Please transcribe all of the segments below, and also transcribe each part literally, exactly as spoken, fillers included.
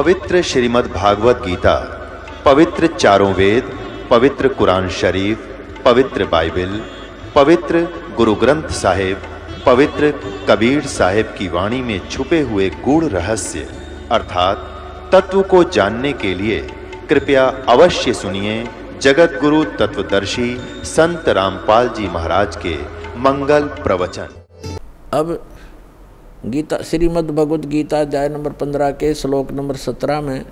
पवित्र श्रीमद् भागवत गीता, पवित्र चारों वेद, पवित्र कुरान शरीफ, पवित्र बाइबल, पवित्र गुरु ग्रंथ साहिब, पवित्र कबीर साहिब की वाणी में छुपे हुए गूढ़ रहस्य अर्थात तत्व को जानने के लिए कृपया अवश्य सुनिए जगत गुरु तत्वदर्शी संत रामपाल जी महाराज के मंगल प्रवचन। अब गीता श्रीमद् भगवत गीता अध्याय नंबर पंद्रह के श्लोक नंबर सत्रह में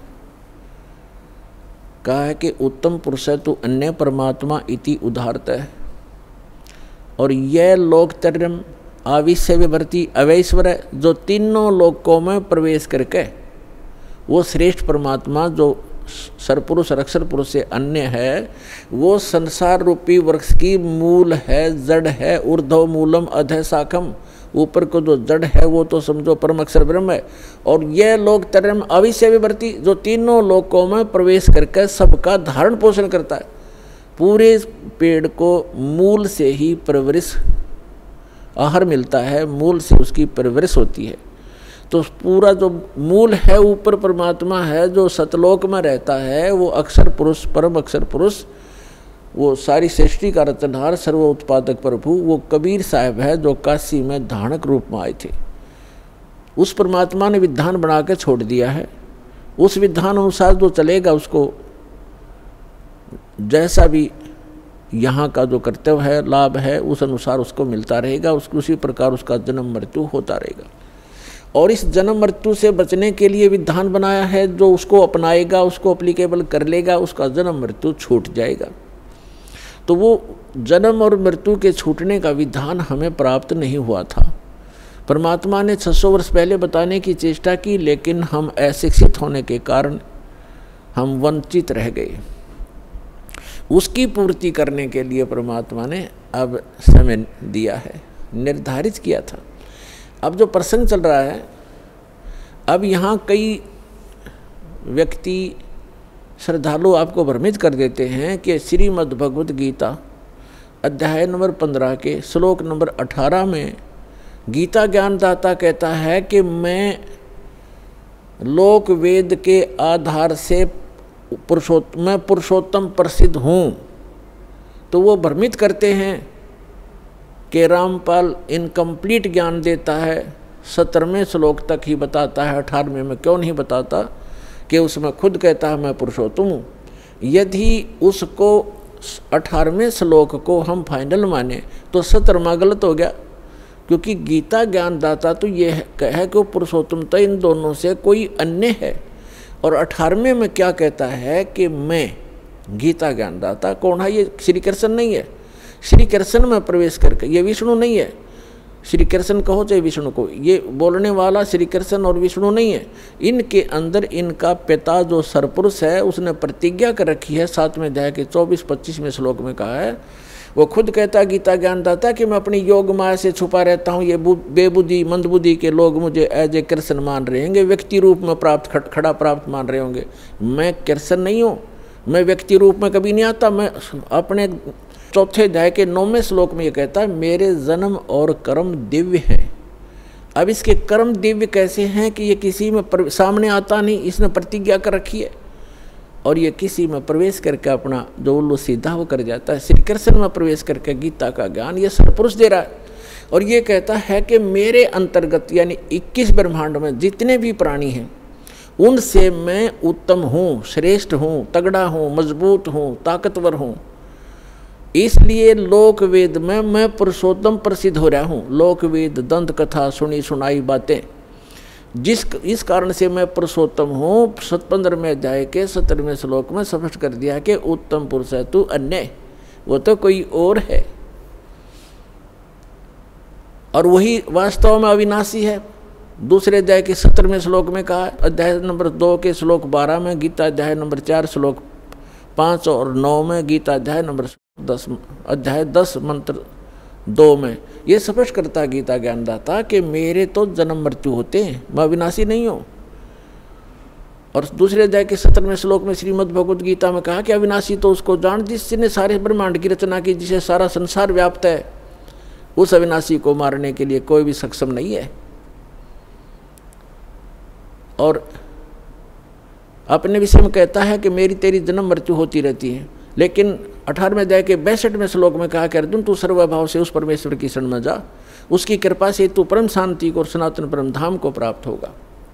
कहा है कि उत्तम पुरुष है तू अन्य परमात्मा इति उदाहरत है। और यह लोकत्रयम आविश्य विवर्ती अवैश्वर है, जो तीनों लोकों में प्रवेश करके वो श्रेष्ठ परमात्मा जो सरपुरुष और अक्षर पुरुष से अन्य है, वो संसार रूपी वृक्ष की मूल है, जड़ है, ऊर्ध्व मूलम अधः शाखम, ऊपर को जो जड़ है वो तो समझो परम अक्षर ब्रह्म है। और यह लोक तरम अविश्य विवर्ती, जो तीनों लोकों में प्रवेश करके सबका धारण पोषण करता है। पूरे पेड़ को मूल से ही परवरिश आहार मिलता है, मूल से उसकी परवरिश होती है। तो पूरा जो मूल है ऊपर परमात्मा है, जो सतलोक में रहता है, वो अक्षर पुरुष परम अक्षर पुरुष, वो सारी सृष्टि का रचनहार सर्व उत्पादक प्रभु, वो कबीर साहब है जो काशी में धानक रूप में आए थे। उस परमात्मा ने विधान बना के छोड़ दिया है। उस विधान अनुसार जो चलेगा उसको जैसा भी यहाँ का जो कर्तव्य है, लाभ है, उस अनुसार उसको मिलता रहेगा। उसको उसी प्रकार उसका जन्म मृत्यु होता रहेगा। और इस जन्म मृत्यु से बचने के लिए विधान बनाया है, जो उसको अपनाएगा, उसको अप्लीकेबल कर लेगा, उसका जन्म मृत्यु छूट जाएगा। तो वो जन्म और मृत्यु के छूटने का विधान हमें प्राप्त नहीं हुआ था। परमात्मा ने छह सौ वर्ष पहले बताने की चेष्टा की, लेकिन हम अशिक्षित होने के कारण हम वंचित रह गए। उसकी पूर्ति करने के लिए परमात्मा ने अब समय दिया है, निर्धारित किया था। अब जो प्रसंग चल रहा है, अब यहाँ कई व्यक्ति श्रद्धालु आपको भ्रमित कर देते हैं कि श्रीमद् भगवत गीता अध्याय नंबर पंद्रह के श्लोक नंबर अठारह में गीता ज्ञानदाता कहता है कि मैं लोक वेद के आधार से पुरुषोत्तम मैं पुरुषोत्तम प्रसिद्ध हूँ। तो वो भ्रमित करते हैं कि रामपाल इनकम्प्लीट ज्ञान देता है, सत्रहवें श्लोक तक ही बताता है, अठारहवें में क्यों नहीं बताता कि उसमें खुद कहता है मैं पुरुषोत्तम हूँ। यदि उसको अठारहवें श्लोक को हम फाइनल माने तो सत्रहवां गलत हो गया, क्योंकि गीता ज्ञानदाता तो ये है कि वो पुरुषोत्तमता इन दोनों से कोई अन्य है। और अठारहवें में क्या कहता है कि मैं गीता ज्ञानदाता कौन है? ये श्री कृष्ण नहीं है। श्री कृष्ण में प्रवेश करके, ये विष्णु नहीं है। श्री कृष्ण कहो चाहे विष्णु को, ये बोलने वाला श्री कृष्ण और विष्णु नहीं है। इनके अंदर इनका पिता जो सरपुरुष है उसने प्रतिज्ञा कर रखी है। सातवें अध्याय के चौबीस पच्चीसवें श्लोक में कहा है, वो खुद कहता गीता ज्ञानदाता कि मैं अपनी योग माया से छुपा रहता हूँ। ये बेबुद्धि मंदबुद्धि के लोग मुझे एज ए कृष्ण मान रहे होंगे, व्यक्ति रूप में प्राप्त खड़ा प्राप्त मान रहे होंगे। मैं कृष्ण नहीं हूँ, मैं व्यक्ति रूप में कभी नहीं आता। मैं अपने चौथे अध्याय के नौवें श्लोक में ये कहता है मेरे जन्म और कर्म दिव्य हैं। अब इसके कर्म दिव्य कैसे हैं कि ये किसी में सामने आता नहीं, इसने प्रतिज्ञा कर रखी है और ये किसी में प्रवेश करके अपना जो उल्लू सीधा वो कर जाता है। श्री कृष्ण में प्रवेश करके गीता का ज्ञान ये सरपुरुष दे रहा है और ये कहता है कि मेरे अंतर्गत यानी इक्कीस ब्रह्मांड में जितने भी प्राणी हैं उनसे मैं उत्तम हूँ, श्रेष्ठ हूँ, तगड़ा हूँ, मजबूत हूँ, ताकतवर हूँ। इसलिए लोक वेद में मैं पुरुषोत्तम प्रसिद्ध हो रहा हूँ। लोक वेद दंत कथा सुनी सुनाई बातें, जिस इस कारण से मैं पुरुषोत्तम हूँ। पंद्रहवें अध्याय के सत्रहवें श्लोक में स्पष्ट कर दिया कि उत्तम पुरुष है तू अन्य, वो तो कोई और है और वही वास्तव में अविनाशी है। दूसरे अध्याय के सत्रहवें श्लोक में कहा, अध्याय नंबर दो के श्लोक बारह में, गीता अध्याय नंबर चार श्लोक पाँच और नौ में, गीता अध्याय नंबर दस अध्याय दस मंत्र दो में ये स्पष्ट करता गीता ज्ञानदाता कि मेरे तो जन्म मृत्यु होते हैं, मैं अविनाशी नहीं हूँ। और दूसरे अध्याय के सत्रहवें श्लोक में श्रीमद् भगवत गीता में कहा कि अविनाशी तो उसको जान जिसने सारे ब्रह्मांड की रचना की, जिसे सारा संसार व्याप्त है। उस अविनाशी को मारने के लिए कोई भी सक्षम नहीं है। और अपने विषय में कहता है कि मेरी तेरी जन्म मृत्यु होती रहती है, लेकिन अठारहवें अध्याय के बैसठवें श्लोक में कहा कि अर्जुन तू सर्वभाव से उस परमेश्वर की शरण में जा, उसकी कृपा से तू परम शांति को और सनातन परम धाम को प्राप्त होगा।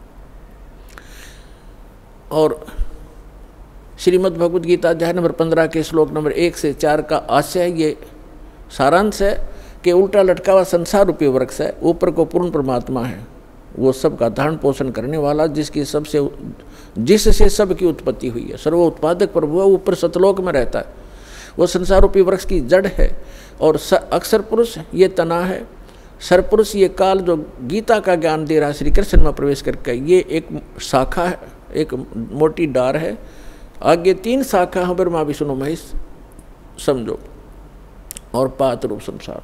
और श्रीमद् भगवद गीता अध्याय नंबर पंद्रह के श्लोक नंबर एक से चार का आशय ये सारांश है कि उल्टा लटका हुआ संसार रूपी वृक्ष है, ऊपर को पूर्ण परमात्मा है, वो सबका धारण पोषण करने वाला, जिसकी सबसे जिससे सबकी उत्पत्ति हुई है, सर्व उत्पादक प्रभु है, ऊपर सतलोक में रहता है, वो संसार रूपी वृक्ष की जड़ है। और अक्षर पुरुष ये तना है, सरपुरुष ये काल जो गीता का ज्ञान दे रहा है श्री कृष्ण में प्रवेश करके, ये एक शाखा है, एक मोटी डार है, आगे तीन शाखा है ब्रह्मा विष्णु महेश समझो, और पात रूप संसार।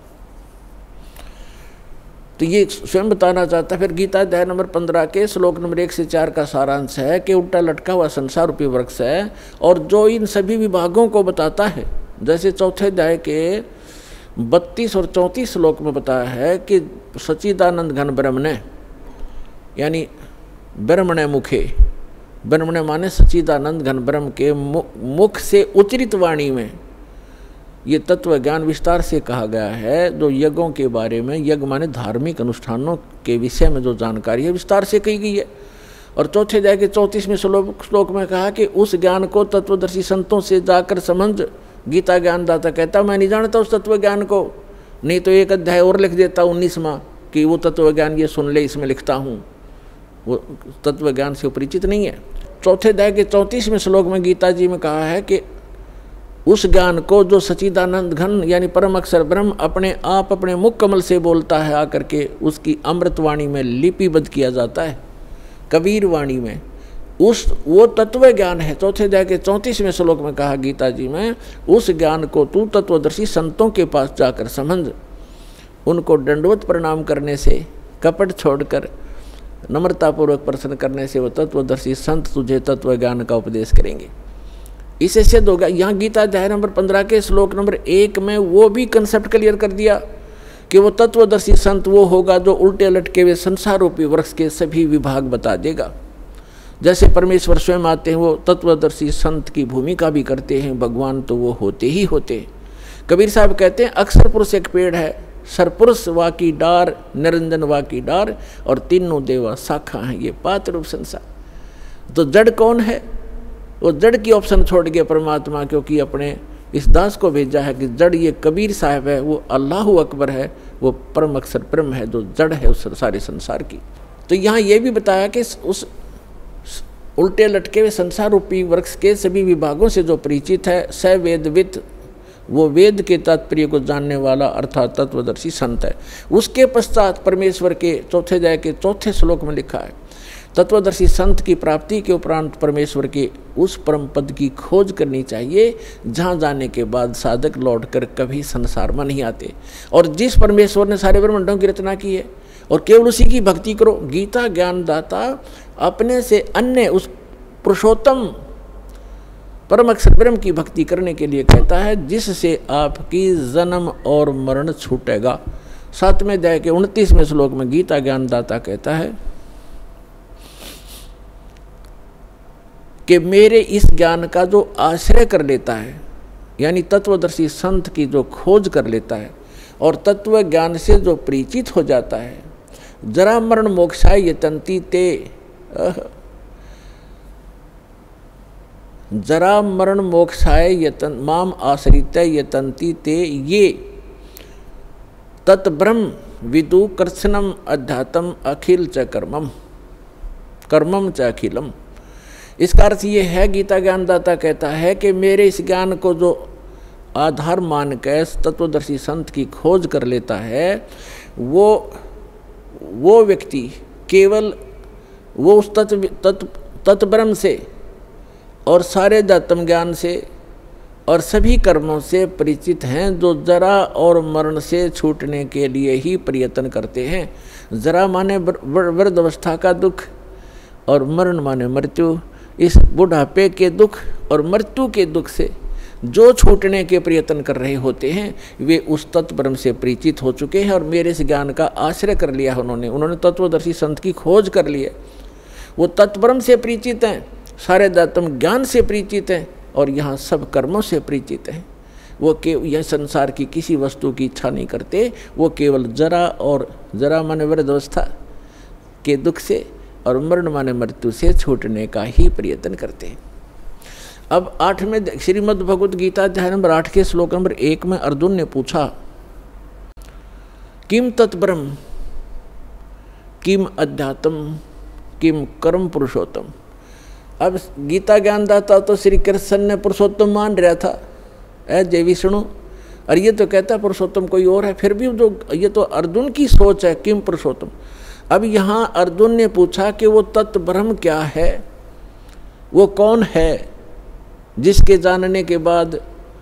तो ये स्वयं बताना चाहता है। फिर गीता अध्याय नंबर पंद्रह के श्लोक नंबर एक से चार का सारांश है कि उल्टा लटका हुआ संसार रूपी वृक्ष है, और जो इन सभी विभागों को बताता है, जैसे चौथे अध्याय के बत्तीस और चौंतीस श्लोक में बताया है कि सच्चिदानंद घन ब्रह्म ने, यानी ब्रह्मणे मुखे, ब्रह्मणे माने सच्चिदानंद घन ब्रह्म के मुख से उच्चरित वाणी में ये तत्व ज्ञान विस्तार से कहा गया है, जो यज्ञों के बारे में, यज्ञ माने धार्मिक अनुष्ठानों के विषय में जो जानकारी है विस्तार से कही गई है। और चौथे अध्याय के चौंतीसवें श्लोक श्लोक में कहा कि उस ज्ञान को तत्वदर्शी संतों से जाकर समझ। गीता ज्ञानदाता कहता मैं नहीं जानता उस तत्व ज्ञान को, नहीं तो एक अध्याय और लिख देता उन्नीसवां कि वो तत्व ज्ञान ये सुन ले, इसमें लिखता हूँ, वो तत्व ज्ञान से परिचित नहीं है। चौथे अध्याय के चौंतीसवें श्लोक में गीता जी में कहा है कि उस ज्ञान को जो सच्चिदानंद घन यानी परम अक्षर ब्रह्म अपने आप अपने मुख कमल से बोलता है आकर के, उसकी अमृतवाणी में लिपिबद्ध किया जाता है, कबीर वाणी में, उस वो तत्व ज्ञान है। चौथे अध्याय के चौंतीसवें श्लोक में कहा गीता जी में, उस ज्ञान को तू तत्वदर्शी संतों के पास जाकर समझ, उनको दंडवत प्रणाम करने से, कपट छोड़कर नम्रतापूर्वक प्रश्न करने से वो तत्वदर्शी संत तुझे तत्व ज्ञान का उपदेश करेंगे। इसे सिद्ध होगा। यहाँ गीता अध्याय नंबर पंद्रह के श्लोक नंबर एक में वो भी कंसेप्ट क्लियर कर दिया कि वो तत्वदर्शी संत वो होगा जो उल्टे लटके हुए संसार रूपी वृक्ष के सभी विभाग बता देगा। जैसे परमेश्वर स्वयं आते हैं वो तत्वदर्शी संत की भूमिका भी करते हैं, भगवान तो वो होते ही होते हैं। कबीर साहब कहते हैं अक्षर पुरुष एक पेड़ है, सरपुरुष वा की डार, निरंजन वा की डार, और तीनों देवा शाखा हैं, ये पात रूप संसार। तो जड़ कौन है? वो जड़ की ऑप्शन छोड़ गया परमात्मा, क्योंकि अपने इस दास को भेजा है कि जड़ ये कबीर साहब है, वो अल्लाहु अकबर है, वो परम अक्षर ब्रह्म है जो जड़ है उस सारे संसार की। तो यहाँ ये भी बताया कि उस उल्टे लटके हुए संसार रूपी वृक्ष के सभी विभागों से जो परिचित है, स वेदविद, वो वेद के तात्पर्य को जानने वाला अर्थात तत्वदर्शी संत है। उसके पश्चात परमेश्वर के चौथे अध्याय के चौथे श्लोक में लिखा है, तत्वदर्शी संत की प्राप्ति के उपरांत परमेश्वर के उस परम पद की खोज करनी चाहिए जहाँ जाने के बाद साधक लौटकर कभी संसार में नहीं आते, और जिस परमेश्वर ने सारे ब्रह्मांडों की रचना की है, और केवल उसी की भक्ति करो। गीता ज्ञानदाता अपने से अन्य उस पुरुषोत्तम परम अक्षर ब्रह्म की भक्ति करने के लिए कहता है, जिससे आपकी जन्म और मरण छूटेगा। सातवें अध्याय के उनतीसवें श्लोक में गीता ज्ञानदाता कहता है कि मेरे इस ज्ञान का जो आश्रय कर लेता है, यानी तत्वदर्शी संत की जो खोज कर लेता है और तत्व ज्ञान से जो परिचित हो जाता है, जरा मरण मोक्षाय यतन्ति ते, जरा मरण मोक्षाय यतन माम आश्रित यतन्ति ते ये तत्ब्रह्म विदु कृत्स्नम अध्यात्म अखिल च कर्मम कर्मम च अखिलम। इसका अर्थ ये है, गीता ज्ञानदाता कहता है कि मेरे इस ज्ञान को जो आधार मान के तत्वदर्शी संत की खोज कर लेता है, वो वो व्यक्ति केवल वो उस तत्व तत्व तत्ब्रह्म से और सारे अध्यात्म ज्ञान से और सभी कर्मों से परिचित हैं, जो जरा और मरण से छूटने के लिए ही प्रयत्न करते हैं। जरा माने वृद्ध अवस्था का दुख और मरण माने मृत्यु। इस बुढ़ापे के दुख और मृत्यु के दुख से जो छूटने के प्रयत्न कर रहे होते हैं, वे उस तत्ब्रह्म से परिचित हो चुके हैं और मेरे इस ज्ञान का आश्रय कर लिया उन्होंने उन्होंने तत्वदर्शी संत की खोज कर ली है। वो तत्ब्रह्म से परिचित हैं, सारे दातम ज्ञान से परिचित हैं और यहाँ सब कर्मों से परिचित हैं। वो के यह संसार की किसी वस्तु की इच्छा नहीं करते, वो केवल जरा और जरा माने वृद्धावस्था के दुख से और मरण माने मृत्यु से छूटने का ही प्रयत्न करते हैं। अब आठवें श्रीमद् भगवद गीता अध्याय नंबर आठ के श्लोक नंबर एक में अर्जुन ने पूछा, किम तत्ब्रह्म किम अध्यात्म किम कर्म पुरुषोत्तम। अब गीता ज्ञानदाता तो श्री कृष्ण ने पुरुषोत्तम मान रहा था, ऐ जय विष्णु, और ये तो कहता है पुरुषोत्तम कोई और है। फिर भी जो ये तो अर्जुन की सोच है, किम पुरुषोत्तम। अब यहाँ अर्जुन ने पूछा कि वो तत्व ब्रह्म क्या है, वो कौन है जिसके जानने के बाद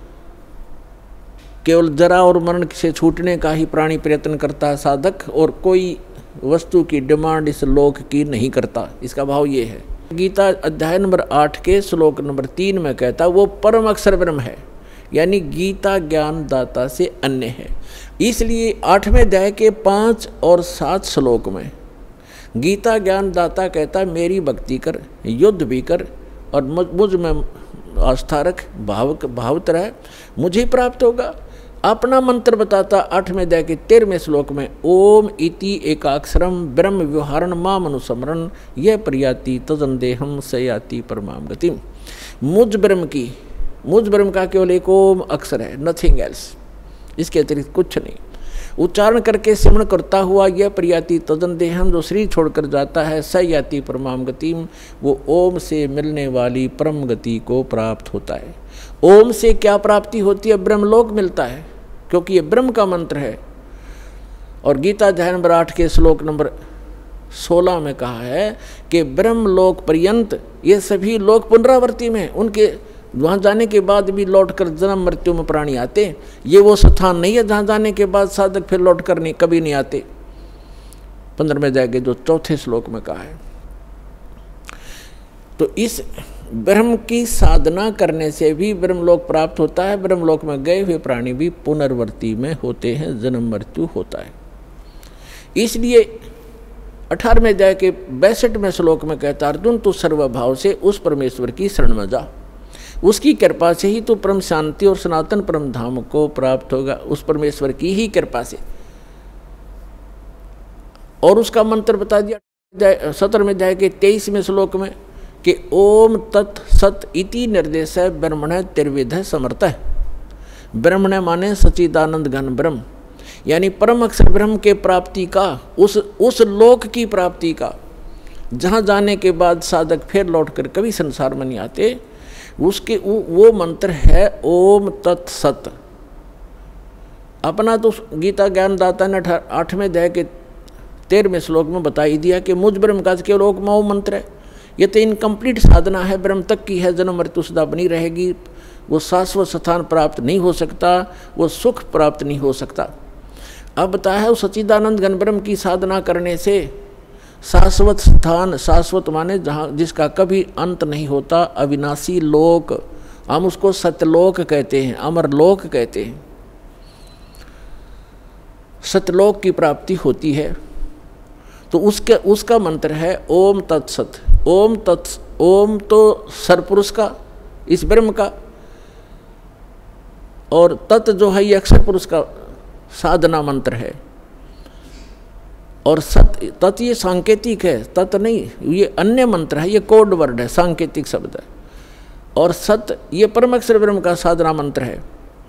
केवल जरा और मरण से छूटने का ही प्राणी प्रयत्न करता है साधक, और कोई वस्तु की डिमांड इस लोक की नहीं करता। इसका भाव ये है। गीता अध्याय नंबर आठ के श्लोक नंबर तीन में कहता वो परम अक्षर ब्रह्म है, यानी गीता ज्ञान दाता से अन्य है। इसलिए आठवें अध्याय के पाँच और सात श्लोक में गीता ज्ञान दाता कहता मेरी भक्ति कर, युद्ध भी कर और मुझ में आस्था रख, भाव भावत रह, मुझे प्राप्त होगा। अपना मंत्र बताता आठवें अध्याय के तेरहवें श्लोक में, ओम इति एकाक्षरम ब्रह्म व्यवहारण माम अनुस्मरण यह प्रयाति तदंदेहम सयाति परमाम गतिम। मुझ ब्रह्म की, मुझ ब्रह्म का केवल एक ओम अक्षर है, नथिंग एल्स, इसके अतिरिक्त कुछ नहीं। उच्चारण करके सिमरण करता हुआ यह प्रयाति तदंदेहम, जो शरीर छोड़कर जाता है, सयाति परमाम गतिम, वो ओम से मिलने वाली परम गति को प्राप्त होता है। ओम से क्या प्राप्ति होती है? ब्रह्मलोक मिलता है, क्योंकि ये ब्रह्म का मंत्र है। और गीता अध्याय नंबर आठ के श्लोक नंबर सोलह में कहा है कि ब्रह्मलोक पर्यंत ये सभी लोक पुनरावर्ती में, उनके वहाँ जाने के बाद भी लौट कर जन्म मृत्यु में प्राणी आते। ये वो स्थान नहीं है जहाँ जाने के बाद साधक फिर लौट कर नहीं कभी नहीं आते। पंद्रहवें जाएंगे जो चौथे श्लोक में कहा है। तो इस ब्रह्म की साधना करने से भी ब्रह्मलोक प्राप्त होता है। ब्रह्मलोक में गए हुए प्राणी भी पुनर्वर्ती में होते हैं, जन्म मृत्यु होता है। इसलिए अठारहवें अध्याय के बैसठवें श्लोक में कहता अर्जुन तू सर्वभाव से उस परमेश्वर की शरण में जा, उसकी कृपा से ही तो परम शांति और सनातन परम धाम को प्राप्त होगा, उस परमेश्वर की ही कृपा से। और उसका मंत्र बता दिया सत्रहवें अध्याय के तेईसवें श्लोक में कि ओम तत् सत इति निर्देश है ब्रह्मण त्रिविध समर्थ है। ब्रह्मण माने सच्चिदानंद घन ब्रह्म, यानी परम अक्षर ब्रह्म के प्राप्ति का, उस उस लोक की प्राप्ति का, जहाँ जाने के बाद साधक फिर लौट कर कभी संसार में नहीं आते, उसके वो मंत्र है ओम तत् सत। अपना तो गीता ज्ञानदाता ने आठवें अध्याय के तेरहवें श्लोक में बता ही दिया कि मुझ ब्रह्म का केवल ओम वो मंत्र है। ये तो इनकम्प्लीट साधना है, ब्रह्म तक की है, जन्म मृत्यु सदा बनी रहेगी, वो शाश्वत स्थान प्राप्त नहीं हो सकता, वो सुख प्राप्त नहीं हो सकता। अब बताया है उस सच्चिदानंद घन ब्रह्म की साधना करने से शाश्वत स्थान, शाश्वत माने जहाँ जिसका कभी अंत नहीं होता, अविनाशी लोक, हम उसको सत्यलोक कहते हैं, अमर लोक कहते हैं। सत्यलोक की प्राप्ति होती है। तो उसके उसका मंत्र है ओम तत्सत। ओम तत्स ओम तो सरपुरुष का, इस ब्रह्म का, और तत् जो है ये अक्षर पुरुष का साधना मंत्र है। और सत तत् ये सांकेतिक है, तत् नहीं, ये अन्य मंत्र है, ये कोड वर्ड है, सांकेतिक शब्द है। और सत ये परम अक्षर ब्रह्म का साधना मंत्र है,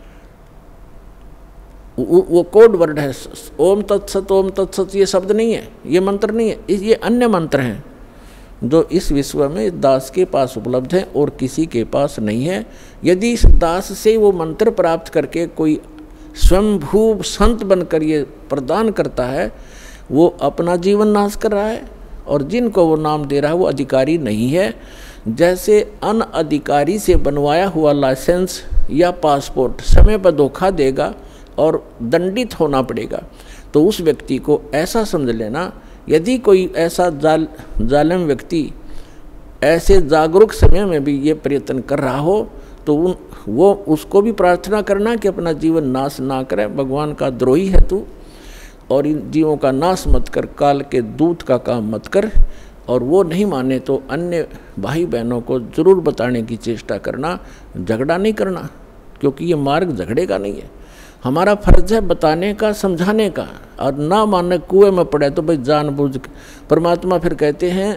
वो, वो कोड वर्ड है। ओम तत्सत ओम तत्सत ये शब्द नहीं है, ये मंत्र नहीं है, ये अन्य मंत्र हैं जो इस विश्व में दास के पास उपलब्ध है और किसी के पास नहीं है। यदि इस दास से वो मंत्र प्राप्त करके कोई स्वयंभू संत बनकर ये प्रदान करता है, वो अपना जीवन नाश कर रहा है, और जिनको वो नाम दे रहा है वो अधिकारी नहीं है। जैसे अनअधिकारी से बनवाया हुआ लाइसेंस या पासपोर्ट समय पर धोखा देगा और दंडित होना पड़ेगा, तो उस व्यक्ति को ऐसा समझ लेना, यदि कोई ऐसा जाल जालिम व्यक्ति ऐसे जागरूक समय में भी ये प्रयत्न कर रहा हो, तो उन वो उसको भी प्रार्थना करना कि अपना जीवन नाश ना करे, भगवान का द्रोही है तू, और इन जीवों का नाश मत कर, काल के दूत का काम मत कर, और वो नहीं माने तो अन्य भाई बहनों को ज़रूर बताने की चेष्टा करना, झगड़ा नहीं करना, क्योंकि ये मार्ग झगड़े का नहीं है। हमारा फर्ज है बताने का, समझाने का, और ना मानने कुएं में पड़े तो भाई जानबूझ। परमात्मा फिर कहते हैं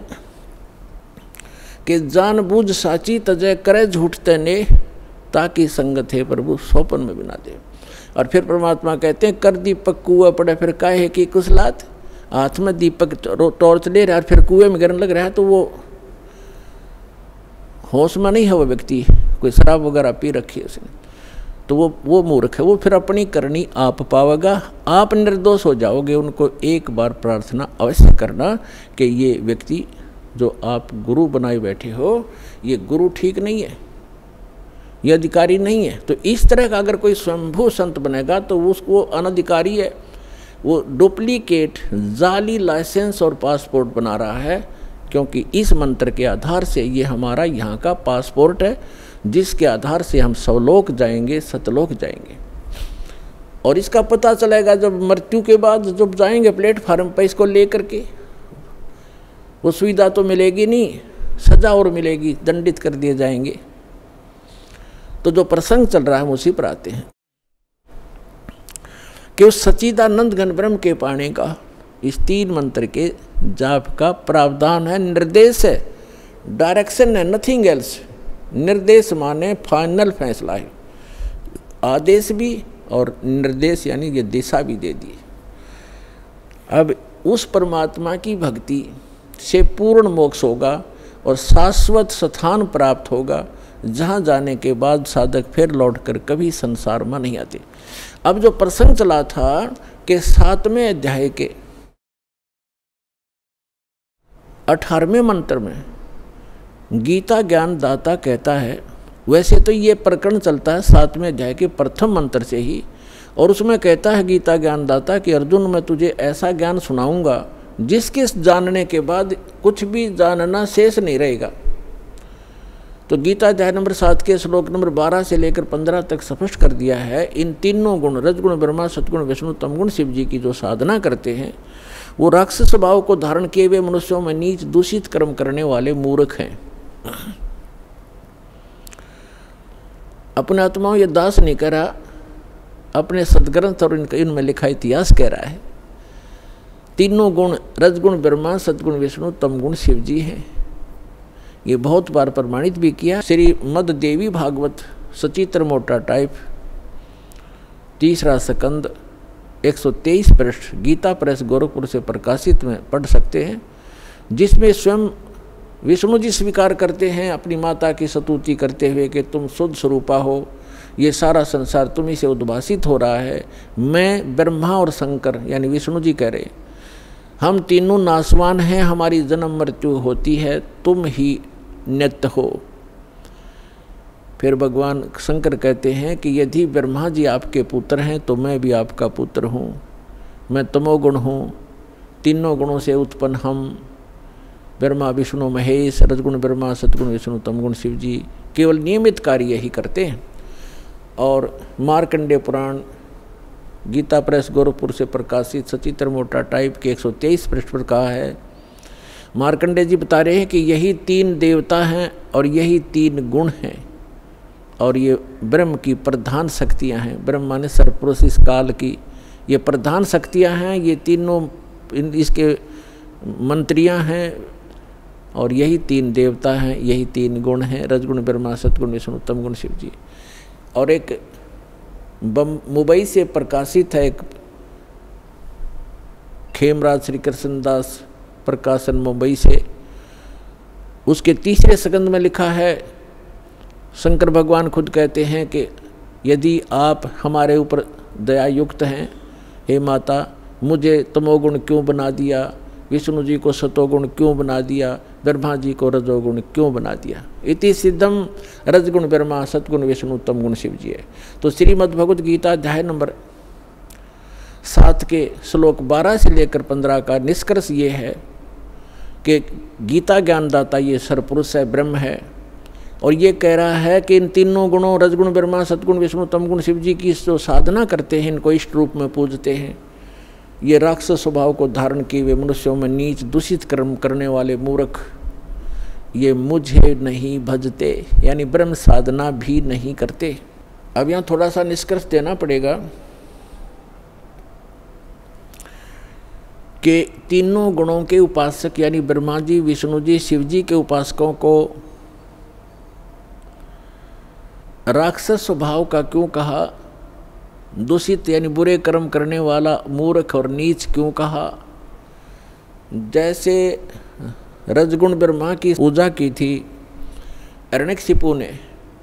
कि जानबूझ साची तजय करे झूठते ने, ताकि संगत है प्रभु सोपन में बिना दे। और फिर परमात्मा कहते हैं कर दीपक कुआ पड़े फिर काहे की कुसलात। हाथ में दीपक टॉर्च ले रहा है और फिर कुएं में गिरने लग रहा है तो वो होश में नहीं है, वो व्यक्ति कोई शराब वगैरह पी रखी है उसने, तो वो वो मूर्ख है। वो फिर अपनी करनी आप पावेगा, आप निर्दोष हो जाओगे। उनको एक बार प्रार्थना अवश्य करना कि ये व्यक्ति जो आप गुरु बनाए बैठे हो, ये गुरु ठीक नहीं है, ये अधिकारी नहीं है। तो इस तरह का अगर कोई स्वयंभू संत बनेगा तो उसको अनधिकारी है, वो डुप्लीकेट जाली लाइसेंस और पासपोर्ट बना रहा है, क्योंकि इस मंत्र के आधार से ये हमारा यहाँ का पासपोर्ट है, जिसके आधार से हम सवलोक जाएंगे, सतलोक जाएंगे। और इसका पता चलेगा जब मृत्यु के बाद जब जाएंगे प्लेटफार्म पर इसको लेकर के, वो सुविधा तो मिलेगी नहीं, सजा और मिलेगी, दंडित कर दिए जाएंगे। तो जो प्रसंग चल रहा है हम उसी पर आते हैं कि उस सच्चिदानंद घन ब्रह्म के पाने का इस तीन मंत्र के जाप का प्रावधान है, निर्देश है, डायरेक्शन है, नथिंग एल्स। निर्देश माने फाइनल फैसला है, आदेश भी और निर्देश यानी ये दिशा भी दे दी। अब उस परमात्मा की भक्ति से पूर्ण मोक्ष होगा और शाश्वत स्थान प्राप्त होगा, जहाँ जाने के बाद साधक फिर लौटकर कभी संसार में नहीं आते। अब जो प्रसंग चला था कि सातवें अध्याय के अठारहवें मंत्र में गीता ज्ञान दाता कहता है, वैसे तो ये प्रकरण चलता है सातवें अध्याय के प्रथम मंत्र से ही, और उसमें कहता है गीता ज्ञान दाता कि अर्जुन मैं तुझे ऐसा ज्ञान सुनाऊंगा जिसके जानने के बाद कुछ भी जानना शेष नहीं रहेगा। तो गीता अध्याय नंबर सात के श्लोक नंबर बारह से लेकर पंद्रह तक स्पष्ट कर दिया है, इन तीनों गुण रजगुण ब्रह्मा सतगुण विष्णु तमगुण शिव जी की जो साधना करते हैं वो राक्षस स्वभाव को धारण किए हुए मनुष्यों में नीच दूषित कर्म करने वाले मूर्ख हैं। अपने आत्माओं ये दास नहीं कह रहा, अपने सदग्रंथ और इनका इनमें लिखा इतिहास कह रहा है। तीनों गुण रजगुण ब्रह्मा सतगुण विष्णु तमगुण शिव जी हैं। ये बहुत बार प्रमाणित भी किया। श्री मद देवी भागवत सचित्र मोटा टाइप तीसरा स्कंद एक सौ तेईस पृष्ठ गीता प्रेस गोरखपुर से प्रकाशित में पढ़ सकते हैं, जिसमें स्वयं विष्णु जी स्वीकार करते हैं अपनी माता की स्तुति करते हुए कि तुम शुद्ध स्वरूपा हो, ये सारा संसार तुम्ही से उद्भासित हो रहा है। मैं ब्रह्मा और शंकर यानी विष्णु जी कह रहे हम तीनों नासवान हैं, हमारी जन्म मृत्यु होती है, तुम ही नित्य हो। फिर भगवान शंकर कहते हैं कि यदि ब्रह्मा जी आपके पुत्र हैं तो मैं भी आपका पुत्र हूँ, मैं तमोगुण हूँ, तीनों गुणों से उत्पन्न हम ब्रह्मा विष्णु महेश रजगुण ब्रह्मा सतगुण विष्णु तमगुण शिव जी केवल नियमित कार्य यही करते हैं। और मार्कंडेय पुराण गीता प्रेस गोरखपुर से प्रकाशित सचित्र मोटा टाइप के एक सौ तेईस पृष्ठ पर कहा है, मार्कंडेय जी बता रहे हैं कि यही तीन देवता हैं और यही तीन गुण हैं और ये ब्रह्म की प्रधान शक्तियां हैं। ब्रह्म माने सर्वपुरुष इस काल की ये प्रधान शक्तियां हैं, ये तीनों इसके मंत्रियां हैं और यही तीन देवता हैं, यही तीन गुण हैं, रजगुण ब्रह्मा सतगुण विष्णु तमगुण शिव जी। और एक मुंबई से प्रकाशित है एक खेमराज श्री कृष्णदास प्रकाशन मुंबई से, उसके तीसरे स्कंद में लिखा है, शंकर भगवान खुद कहते हैं कि यदि आप हमारे ऊपर दया युक्त हैं, हे माता मुझे तमोगुण क्यों बना दिया, विष्णु जी को सतोगुण क्यों बना दिया, ब्रह्मा जी को रजोगुण क्यों बना दिया। इति सिद्धम रजगुण ब्रह्मा सतगुण विष्णु तमगुण शिव जी है। तो श्रीमद् भगवद गीता अध्याय नंबर सात के श्लोक बारह से लेकर पंद्रह का निष्कर्ष ये है कि गीता ज्ञानदाता ये सर्वपुरुष है, ब्रह्म है, और ये कह रहा है कि इन तीनों गुणों रजगुण ब्रह्मा सतगुण विष्णु तमगुण शिव जी की जो साधना करते हैं, इनको इष्ट रूप में पूजते हैं, ये राक्षस स्वभाव को धारण किए हुए मनुष्यों में नीच दूषित कर्म करने वाले मूर्ख ये मुझे नहीं भजते, यानी ब्रह्म साधना भी नहीं करते। अब यहाँ थोड़ा सा निष्कर्ष देना पड़ेगा कि तीनों गुणों के उपासक यानी ब्रह्मा जी, विष्णु जी, शिव जी के उपासकों को राक्षस स्वभाव का क्यों कहा, दूषित यानी बुरे कर्म करने वाला मूर्ख और नीच क्यों कहा। जैसे रजगुण ब्रह्मा की पूजा की थी हिरण्यकशिपु ने,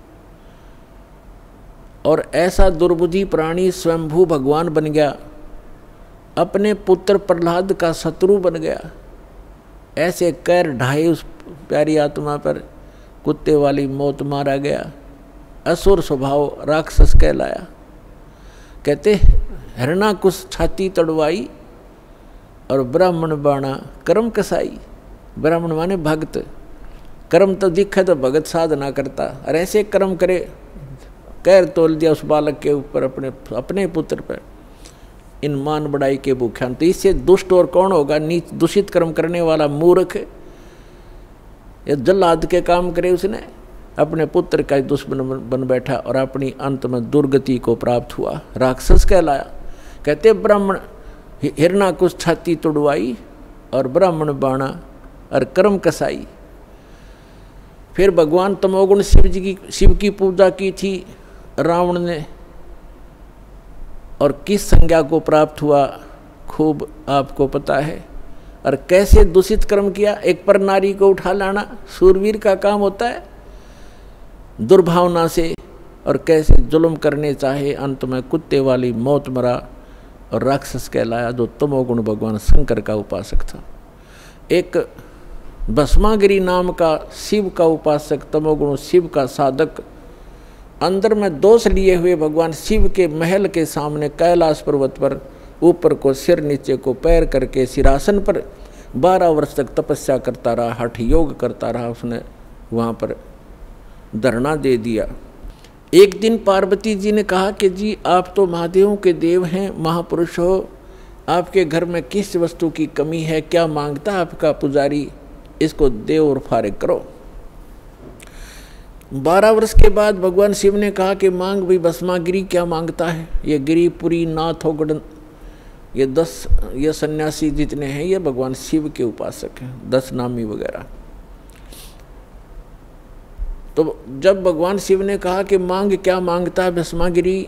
और ऐसा दुर्बुद्धि प्राणी स्वयंभू भगवान बन गया, अपने पुत्र प्रहलाद का शत्रु बन गया, ऐसे कैर ढाए उस प्यारी आत्मा पर, कुत्ते वाली मौत मारा गया, असुर स्वभाव राक्षस कहलाया। कहते हिरणाकुश छाती तड़वाई और ब्राह्मण बाणा कर्म कसाई। ब्राह्मण माने भक्त, कर्म तो दिखे तो भगत साधना करता, और ऐसे कर्म करे, कैर तोल दिया उस बालक के ऊपर, अपने अपने पुत्र पर, इन मान बढ़ाई के भूख्यान। तो इससे दुष्ट और कौन होगा, नीच दूषित कर्म करने वाला मूर्ख, या जल्लाद के काम करे, उसने अपने पुत्र का दुश्मन बन बैठा और अपनी अंत में दुर्गति को प्राप्त हुआ, राक्षस कहलाया। कहते ब्राह्मण हिरणाकुश छाती तुड़वाई और ब्राह्मण बाणा और कर्म कसाई। फिर भगवान तमोगुण शिव जी की शिव की पूजा की थी रावण ने, और किस संज्ञा को प्राप्त हुआ खूब आपको पता है। और कैसे दूषित कर्म किया, एक पर नारी को उठा लाना सूरवीर का काम होता है दुर्भावना से, और कैसे जुल्म करने चाहे, अंत में कुत्ते वाली मौत मरा और राक्षस कहलाया, जो तमोगुण भगवान शंकर का उपासक था। एक भस्मागिरी नाम का शिव का उपासक, तमोगुण शिव का साधक, अंदर में दोष लिए हुए भगवान शिव के महल के सामने कैलाश पर्वत पर ऊपर को सिर नीचे को पैर करके सिरासन पर बारह वर्ष तक तपस्या करता रहा, हठ योग करता रहा। उसने वहाँ पर धरना दे दिया। एक दिन पार्वती जी ने कहा कि जी आप तो महादेवों के देव हैं, महापुरुष हो, आपके घर में किस वस्तु की कमी है, क्या मांगता है आपका पुजारी, इसको देव और फारिग करो। बारह वर्ष के बाद भगवान शिव ने कहा कि मांग भी भस्मागिरी क्या मांगता है। ये गिरिपुरी नाथ होगड़न, ये दस ये सन्यासी जितने हैं ये भगवान शिव के उपासक हैं, दस नामी वगैरह। तो जब भगवान शिव ने कहा कि मांग क्या मांगता है भस्मागिरी,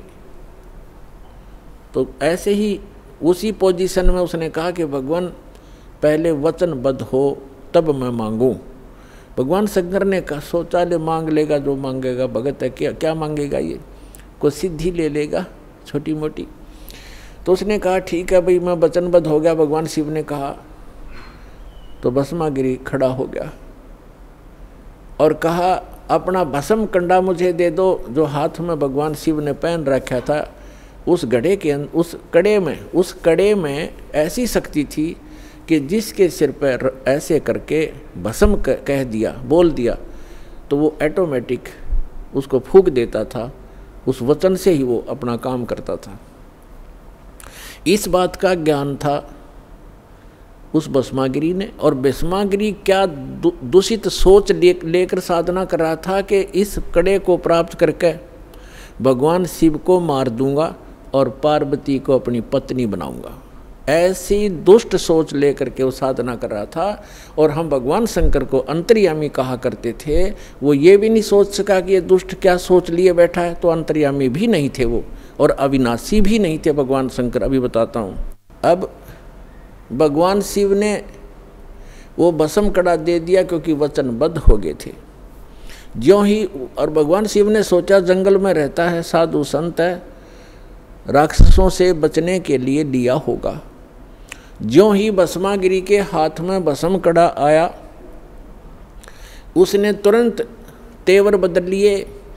तो ऐसे ही उसी पोजीशन में उसने कहा कि भगवान पहले वचनबद्ध हो तब मैं मांगूं। भगवान शंकर ने कहा सोचा ले मांग लेगा जो मांगेगा, भगत है क्या क्या मांगेगा, ये कोई सिद्धि ले लेगा छोटी मोटी। तो उसने कहा ठीक है भाई मैं वचनबद्ध हो गया। भगवान शिव ने कहा तो भस्मागिरी खड़ा हो गया और कहा अपना भस्म कंडा मुझे दे दो, जो हाथ में भगवान शिव ने पहन रखा था। उस घड़े के उस कड़े में उस कड़े में ऐसी शक्ति थी कि जिसके सिर पर ऐसे करके भस्म कह दिया बोल दिया तो वो ऑटोमेटिक उसको फूंक देता था। उस वचन से ही वो अपना काम करता था। इस बात का ज्ञान था उस भस्मागिरी ने। और भस्मागिरी क्या दूषित सोच ले, लेकर साधना कर रहा था कि इस कड़े को प्राप्त करके भगवान शिव को मार दूंगा और पार्वती को अपनी पत्नी बनाऊंगा। ऐसी दुष्ट सोच लेकर के वो साधना कर रहा था। और हम भगवान शंकर को अंतर्यामी कहा करते थे। वो ये भी नहीं सोच सका कि ये दुष्ट क्या सोच लिए बैठा है, तो अंतर्यामी भी नहीं थे वो और अविनाशी भी नहीं थे भगवान शंकर। अभी बताता हूँ। अब भगवान शिव ने वो भस्म कड़ा दे दिया क्योंकि वचनबद्ध हो गए थे। ज्यों ही और भगवान शिव ने सोचा जंगल में रहता है, साधु संत है, राक्षसों से बचने के लिए लिया होगा। ज्यों ही भस्मागिरी के हाथ में भस्म कड़ा आया उसने तुरंत तेवर बदल लिए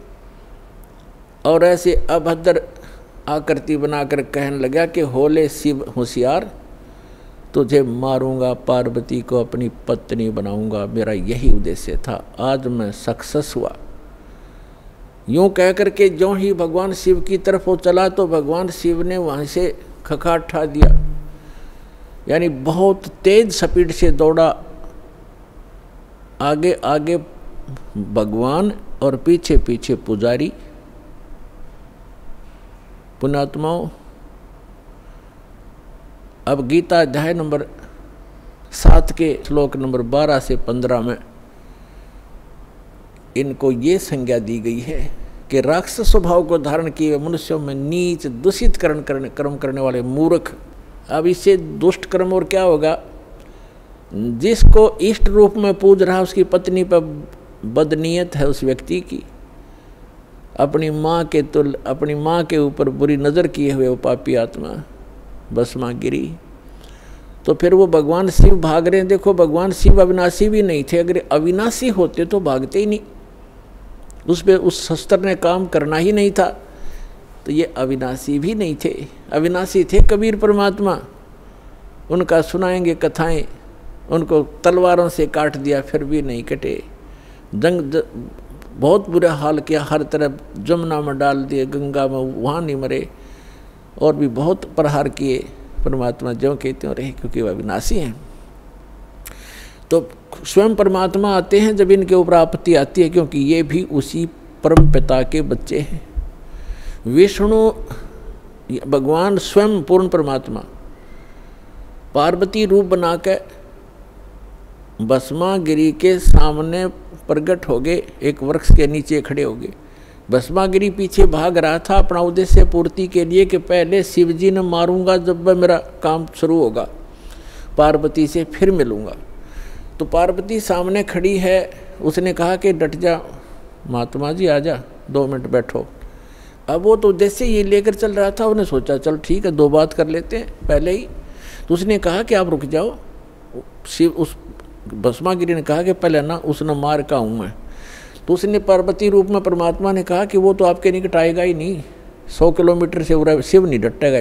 और ऐसे अभद्र आकृति बनाकर कहने लगा कि होले शिव होशियार, तुझे मारूंगा, पार्वती को अपनी पत्नी बनाऊंगा, मेरा यही उद्देश्य था, आज मैं सक्सेस हुआ। यूं कह करके ज्यों ही भगवान शिव की तरफ वो चला तो भगवान शिव ने वहाँ से खखाट ठा दिया यानी बहुत तेज स्पीड से दौड़ा, आगे आगे भगवान और पीछे पीछे पुजारी। पुण्यात्माओं, अब गीता अध्याय नंबर सात के श्लोक नंबर बारह से पंद्रह में इनको ये संज्ञा दी गई है कि राक्षस स्वभाव को धारण किए मनुष्यों में नीच दूषित कर्म करने कर्म करने वाले मूर्ख। अब इससे दुष्ट कर्म और क्या होगा? जिसको इष्ट रूप में पूज रहा उसकी पत्नी पर बदनीयत है उस व्यक्ति की, अपनी माँ के तुल अपनी माँ के ऊपर बुरी नज़र किए हुए वो पापी आत्मा भस्मा गिरी। तो फिर वो भगवान शिव भाग रहे हैं। देखो, भगवान शिव अविनाशी भी नहीं थे। अगर अविनाशी होते तो भागते ही नहीं, उस पे उस शस्त्र ने काम करना ही नहीं था। तो ये अविनाशी भी नहीं थे, अविनाशी थे कबीर परमात्मा। उनका सुनाएंगे कथाएं, उनको तलवारों से काट दिया फिर भी नहीं कटे। जंग ज, बहुत बुरा हाल किया, हर तरफ जमुना में डाल दिए, गंगा में, वहाँ नहीं मरे। और भी बहुत प्रहार किए, परमात्मा जो कहते हो रहे, क्योंकि वह अविनाशी हैं। तो स्वयं परमात्मा आते हैं जब इनके ऊपर आपत्ति आती है, क्योंकि ये भी उसी परम पिता के बच्चे हैं। विष्णु भगवान स्वयं पूर्ण परमात्मा पार्वती रूप बनाकर भस्मागिरी के सामने प्रकट हो गए, एक वृक्ष के नीचे खड़े हो गए। भस्मागिरी पीछे भाग रहा था अपना उद्देश्य पूर्ति के लिए कि पहले शिवजी ने मारूंगा, जब मेरा काम शुरू होगा पार्वती से फिर मिलूंगा। तो पार्वती सामने खड़ी है, उसने कहा कि डट जा महात्मा जी, आ जा, दो मिनट बैठो। अब वो तो उद्देश्य ये लेकर चल रहा था, उन्हें सोचा चल ठीक है दो बात कर लेते हैं पहले ही। तो उसने कहा कि आप रुक जाओ। शिव उस भस्मागिरी ने कहा कि पहले ना उसने मार का हूँ मैं। तो उसने पार्वती रूप में परमात्मा ने कहा कि वो तो आपके निकट आएगा ही नहीं, सौ किलोमीटर से उड़ा शिव नहीं डटेगा,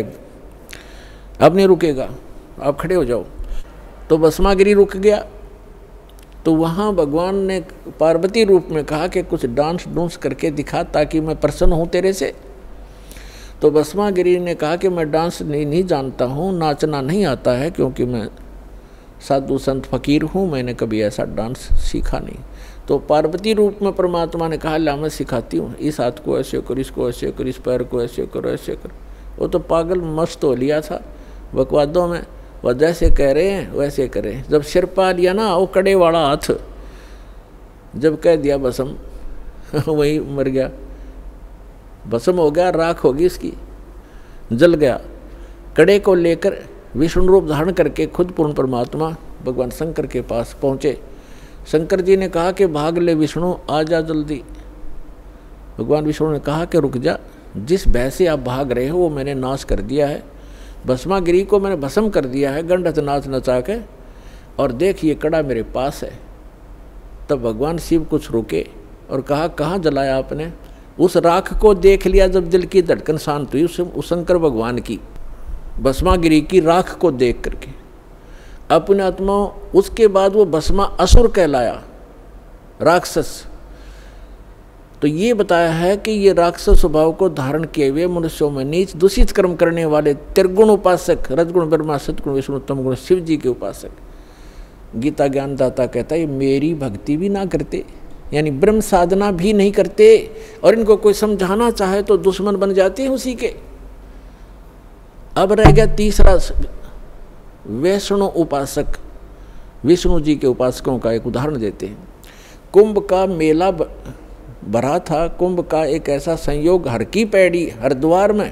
अब नहीं रुकेगा, आप खड़े हो जाओ। तो भस्मागिरी रुक गया। तो वहाँ भगवान ने पार्वती रूप में कहा कि कुछ डांस डूंस करके दिखा ताकि मैं प्रसन्न हूँ तेरे से। तो भस्मागिरी ने कहा कि मैं डांस नहीं नहीं जानता हूँ, नाचना नहीं आता है, क्योंकि मैं साधु संत फकीर हूँ, मैंने कभी ऐसा डांस सीखा नहीं। तो पार्वती रूप में परमात्मा ने कहा ला मैं सिखाती हूँ, इस हाथ को ऐसे कर, इसको ऐसे कर, इस पैर को ऐसे करो, ऐसे करो। वो तो पागल मस्त हो लिया था बकवादों में, वह जैसे कह रहे हैं वैसे करें। जब सिर पा लिया ना वो कड़े वाला हाथ, जब कह दिया भस्म वही मर गया, भस्म हो गया, राख होगी इसकी, जल गया। कड़े को लेकर विष्णु रूप धारण करके खुद पूर्ण परमात्मा भगवान शंकर के पास पहुँचे। शंकर जी ने कहा कि भाग ले विष्णु, आ जा जल्दी। भगवान विष्णु ने कहा कि रुक जा, जिस भय से आप भाग रहे हो वो मैंने नाश कर दिया है, भस्मागिरी को मैंने भस्म कर दिया है गंडत नाच नचा के, और देख ये कड़ा मेरे पास है। तब भगवान शिव कुछ रुके और कहा कहाँ जलाया आपने? उस राख को देख लिया जब दिल की धड़कन शांत हुई, उस, उस शंकर भगवान की भस्मागिरी की राख को देख करके अपने आत्मा। उसके बाद वो भस्मा असुर कहलाया, राक्षस। तो ये बताया है कि ये राक्षस स्वभाव को धारण किए हुए मनुष्यों में नीच दूषित कर्म करने वाले त्रिगुण उपासक, रजगुण ब्रह्मा सतगुण विष्णु उत्तम गुण शिव जी के उपासक, गीता ज्ञानदाता कहता है मेरी भक्ति भी ना करते, यानी ब्रह्म साधना भी नहीं करते, और इनको कोई समझाना चाहे तो दुश्मन बन जाते हैं उसी के। अब रह गया तीसरा, वैष्णव उपासक। विष्णु जी के उपासकों का एक उदाहरण देते हैं। कुंभ का मेला भरा था, कुंभ का एक ऐसा संयोग हर की पैड़ी हरिद्वार में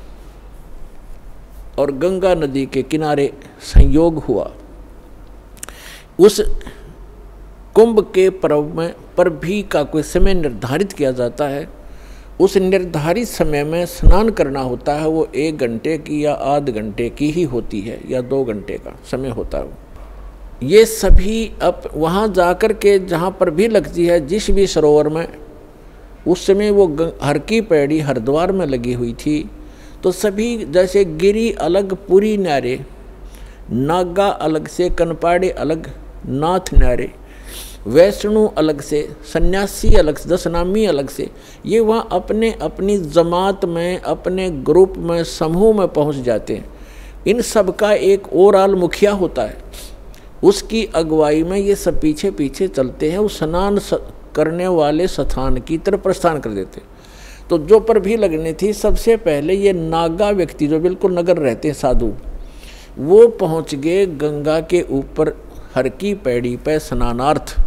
और गंगा नदी के किनारे संयोग हुआ। उस कुंभ के पर्व में पर भी का कोई समय निर्धारित किया जाता है। उस निर्धारित समय में स्नान करना होता है, वो एक घंटे की या आध घंटे की ही होती है, या दो घंटे का समय होता है। ये सभी अब वहाँ जाकर के जहाँ पर भी लगती है, जिस भी सरोवर में, उस समय वो हर की पैड़ी हरिद्वार में लगी हुई थी। तो सभी जैसे गिरी अलग, पुरी न्यारे, नागा अलग से, कनपाड़े अलग, नाथ न्यारे, वैष्णु अलग से, सन्यासी अलग से, दशनामी अलग से, ये वहाँ अपने अपनी जमात में, अपने ग्रुप में, समूह में पहुँच जाते हैं। इन सब का एक ओवरऑल मुखिया होता है, उसकी अगुवाई में ये सब पीछे पीछे चलते हैं, उस स्नान करने वाले स्थान की तरफ प्रस्थान कर देते। तो जो पर भी लगनी थी, सबसे पहले ये नागा व्यक्ति जो बिल्कुल नगर रहते हैं साधु, वो पहुंच गए गंगा के ऊपर हर की पैड़ी पे स्नानार्थ।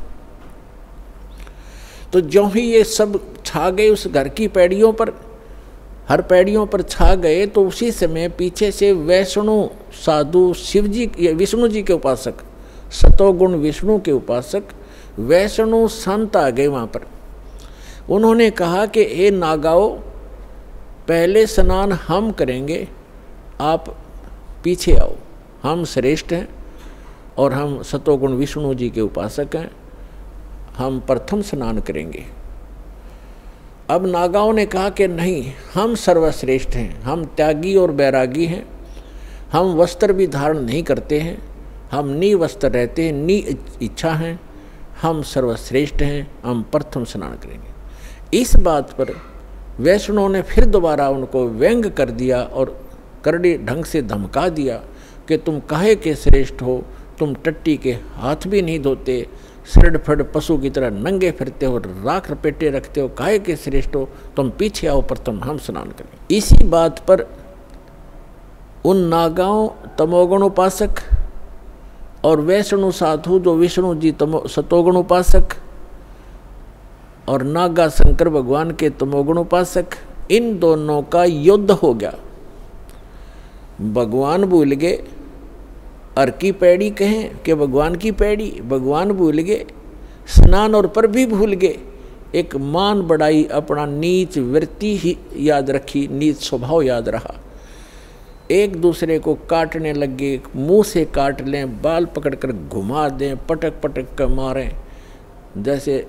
तो जो ही ये सब छा गए उस घर की पैड़ियों पर, हर पैड़ियों पर छा गए, तो उसी समय पीछे से वैष्णु साधु शिवजी विष्णु जी के उपासक, सतोगुण विष्णु के उपासक वैष्णु संत आ गए वहाँ पर। उन्होंने कहा कि हे नागाओ, पहले स्नान हम करेंगे, आप पीछे आओ, हम श्रेष्ठ हैं और हम सतोगुण विष्णु जी के उपासक हैं, हम प्रथम स्नान करेंगे। अब नागाओं ने कहा कि नहीं, हम सर्वश्रेष्ठ हैं, हम त्यागी और बैरागी हैं, हम वस्त्र भी धारण नहीं करते हैं, हम नी वस्त्र रहते हैं, नी इच्छा हैं, हम सर्वश्रेष्ठ हैं, हम प्रथम स्नान करेंगे। इस बात पर वैष्णव ने फिर दोबारा उनको व्यंग कर दिया और करड़ी ढंग से धमका दिया कि तुम काहे के श्रेष्ठ हो, तुम टट्टी के हाथ भी नहीं धोते, सड़ फड़ पशु की तरह नंगे फिरते हो, राख लपेटे रखते हो, काहे के श्रेष्ठ हो, तुम पीछे आओ, प्रथम हम स्नान करें। इसी बात पर उन नागाओं तमोगुण उपासक और वैष्णु साधु जो विष्णु जी तमो सतोगुण उपासक और नागा शंकर भगवान के तमोगुण उपासक, इन दोनों का युद्ध हो गया। भगवान भूल गए, अर की पैड़ी कहें कि भगवान की पैड़ी, भगवान भूल गए, स्नान और पर भी भूल गए, एक मान बढ़ाई, अपना नीच वृत्ति ही याद रखी, नीच स्वभाव याद रहा। एक दूसरे को काटने लगे, मुंह से काट लें, बाल पकड़कर घुमा दें, पटक पटक कर मारें, जैसे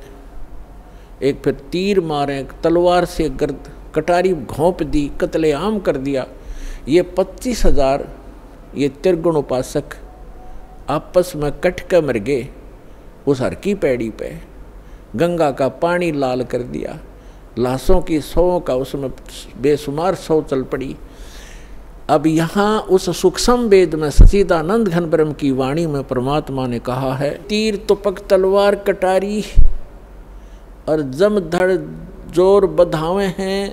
एक फिर तीर मारें, तलवार से गर्द कटारी घोंप दी, कत्लेआम कर दिया। ये पच्चीस हजार ये त्रिगुण उपासक आपस में कट कर मर गए उस हर की पैड़ी पे। गंगा का पानी लाल कर दिया, लाशों की सौ का उसमें बेशुमार सौ चल पड़ी। अब यहाँ उस सूक्ष्म वेद में सच्चिदानंद घन ब्रह्म की वाणी में परमात्मा ने कहा है, तीर तुपक तलवार कटारी और जम धड़ जोर बधावे हैं,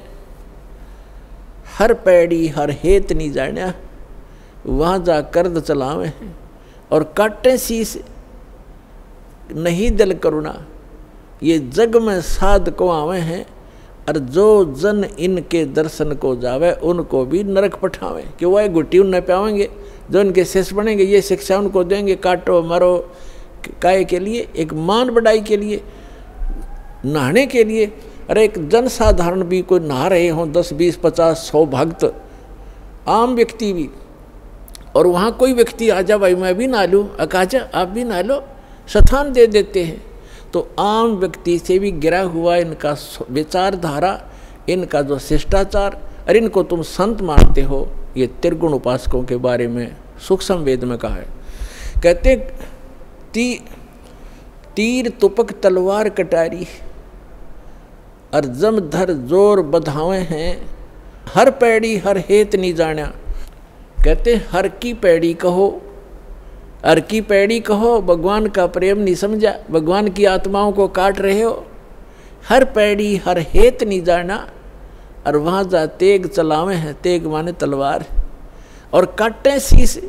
हर पैड़ी हर हेत नहीं जान्या, वहाँ जा कर्द चलावे हैं और काटे शीस नहीं दिल करुणा, ये जग में साध को आवे हैं, और जो जन इनके दर्शन को जावे उनको भी नरक पठावे, कि वह गुट्टी उन न पावेंगे, जो इनके शेष बनेंगे ये शिक्षा उनको देंगे, काटो मारो काय के लिए, एक मान बढ़ाई के लिए, नहाने के लिए। अरे एक जन साधारण भी कोई नहा रहे हों, दस बीस पचास सौ भक्त, आम व्यक्ति भी, और वहाँ कोई व्यक्ति आ जा भाई मैं भी नहा लूँ, अकाजा आप भी नहा लो, स्थान दे देते हैं। तो आम व्यक्ति से भी गिरा हुआ इनका विचारधारा, इनका जो शिष्टाचार, अरे इनको तुम संत मानते हो, ये त्रिगुण उपासकों के बारे में सूक्ष्म वेद में कहा है। कहते ती तीर तुपक तलवार कटारी और जम धर जोर बधावे हैं, हर पैड़ी हर हेत नहीं जाना। कहते हर की पैड़ी कहो, हर की पैड़ी कहो, भगवान का प्रेम नहीं समझा, भगवान की आत्माओं को काट रहे हो, हर पैड़ी हर हेत नहीं जाना, और वहाँ जा तेग चलावे हैं, तेग माने तलवार, और काटे शीश,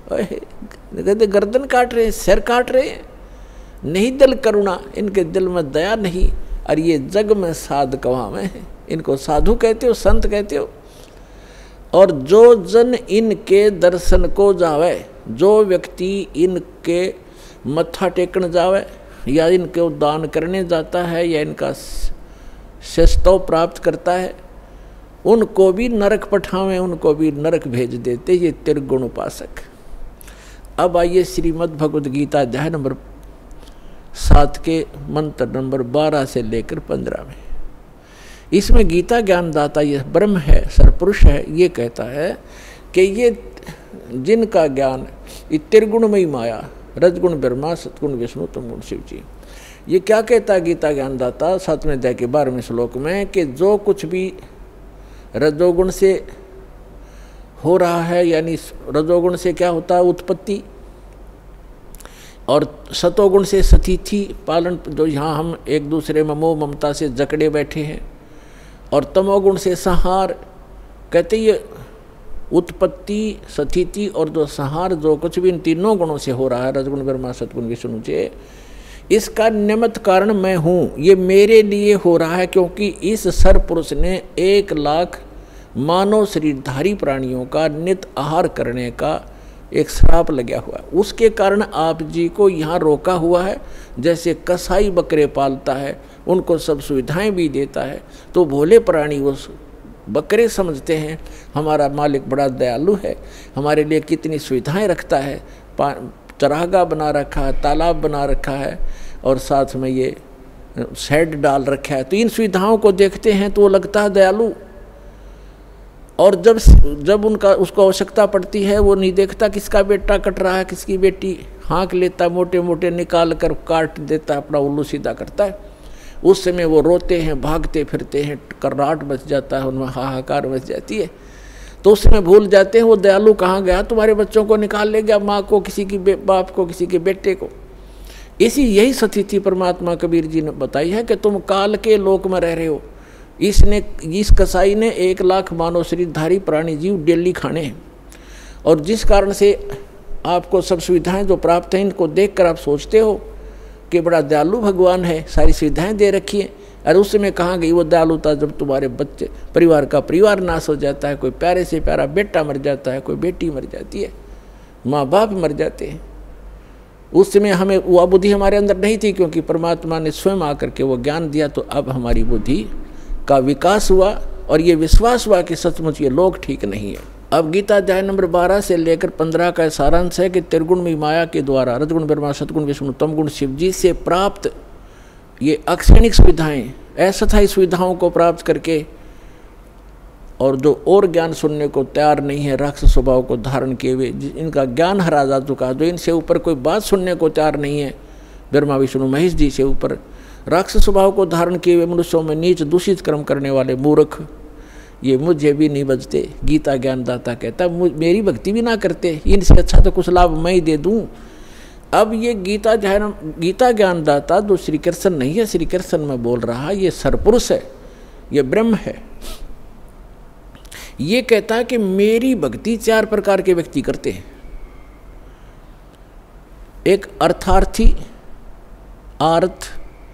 कहते गर्दन काट रहे हैं, सिर काट रहे हैं, नहीं दिल करुणा, इनके दिल में दया नहीं, और ये जग में साध कवावे हैं, इनको साधु कहते हो, संत कहते हो। और जो जन इनके दर्शन को जावे, जो व्यक्ति इनके मत्था टेकन जावे, या इनको दान करने जाता है, या इनका शिष्टो प्राप्त करता है, उनको भी नरक पठावें, उनको भी नरक भेज देते ये त्रिगुण उपासक। अब आइए श्रीमद् भगवद गीता अध्याय नंबर सात के मंत्र नंबर बारह से लेकर पंद्रह में। इसमें गीता ज्ञानदाता ये ब्रह्म है, सरपुरुष है, ये कहता है कि ये जिनका ज्ञान ये त्रिगुणमयी माया, रजगुण ब्रह्मा, सतगुण विष्णु, तमगुण शिव जी, ये क्या कहता है गीता ज्ञानदाता सातवें अध्याय के बारहवें श्लोक में, कि जो कुछ भी रजोगुण से हो रहा है, यानी रजोगुण से क्या होता है उत्पत्ति, और सतोगुण से सतीथि पालन, जो यहाँ हम एक दूसरे में मोह ममता से जकड़े बैठे हैं, और तमोगुण से संहार। कहते ये उत्पत्ति सतीथि और जो संहार जो कुछ भी इन तीनों गुणों से हो रहा है, रजगुण ब्रह्मा सतगुण विष्णु से, इसका निमित्त कारण मैं हूँ। ये मेरे लिए हो रहा है क्योंकि इस सर पुरुष ने एक लाख मानव शरीरधारी प्राणियों का नित आहार करने का एक श्राप लगा हुआ है। उसके कारण आप जी को यहाँ रोका हुआ है। जैसे कसाई बकरे पालता है, उनको सब सुविधाएं भी देता है, तो भोले प्राणी वो बकरे समझते हैं हमारा मालिक बड़ा दयालु है, हमारे लिए कितनी सुविधाएं रखता है, चरागाह बना रखा है, तालाब बना रखा है, और साथ में ये शेड डाल रखा है। तो इन सुविधाओं को देखते हैं तो वो लगता है दयालु, और जब जब उनका उसको आवश्यकता पड़ती है वो नहीं देखता किसका बेटा कट रहा है, किसकी बेटी, हाँक लेता, मोटे मोटे निकाल कर काट देता, अपना उल्लू सीधा करता है। उस समय वो रोते हैं, भागते फिरते हैं, कर्राट मच जाता है, उनमें हाहाकार मच जाती है। तो उस समय भूल जाते हैं वो दयालु कहाँ गया, तुम्हारे बच्चों को निकाल ले गया, माँ को, किसी की बाप को, किसी के बेटे को। इसी यही स्थिति परमात्मा कबीर जी ने बताई है कि तुम काल के लोक में रह रहे हो। इसने इस कसाई ने एक लाख मानव शरीरधारी प्राणी जीव डेली खाने हैं, और जिस कारण से आपको सब सुविधाएं जो प्राप्त हैं इनको देखकर आप सोचते हो कि बड़ा दयालु भगवान है, सारी सुविधाएं दे रखी हैं। और उस समय कहाँ गई वो दयालुता, जब तुम्हारे बच्चे परिवार का परिवार नाश हो जाता है, कोई प्यारे से प्यारा बेटा मर जाता है, कोई बेटी मर जाती है, माँ बाप मर जाते हैं। उस समय हमें वह बुद्धि हमारे अंदर नहीं थी, क्योंकि परमात्मा ने स्वयं आकर के वो ज्ञान दिया, तो अब हमारी बुद्धि का विकास हुआ और ये विश्वास हुआ कि सचमुच ये लोग ठीक नहीं है। अब गीता अध्याय नंबर बारह से लेकर पंद्रह का सारांश है कि त्रिगुण में माया के द्वारा रजगुण ब्रह्मा सतगुण विष्णु तमगुण शिव जी से प्राप्त ये अक्षणिक सुविधाएं, अस्थायी सुविधाओं को प्राप्त करके, और जो और ज्ञान सुनने को तैयार नहीं है, राक्षस स्वभाव को धारण किए हुए, इनका ज्ञान हरा जा चुका है, जो इनसे ऊपर कोई बात सुनने को तैयार नहीं है, ब्रह्मा विष्णु महेश जी से ऊपर राक्षस स्वभाव को धारण किए हुए मनुष्यों में नीच दूषित कर्म करने वाले मूर्ख, ये मुझे भी नहीं बचते। गीता ज्ञानदाता कहता मेरी भक्ति भी ना करते, इनसे अच्छा तो कुछ लाभ मैं ही दे दूं। अब ये गीता ध्यान गीता ज्ञानदाता जो श्री कृष्ण नहीं है, श्री कृष्ण में बोल रहा, ये सरपुरुष है, ये ब्रह्म है। ये कहता है कि मेरी भक्ति चार प्रकार के व्यक्ति करते हैं। एक अर्थार्थी, आर्थ,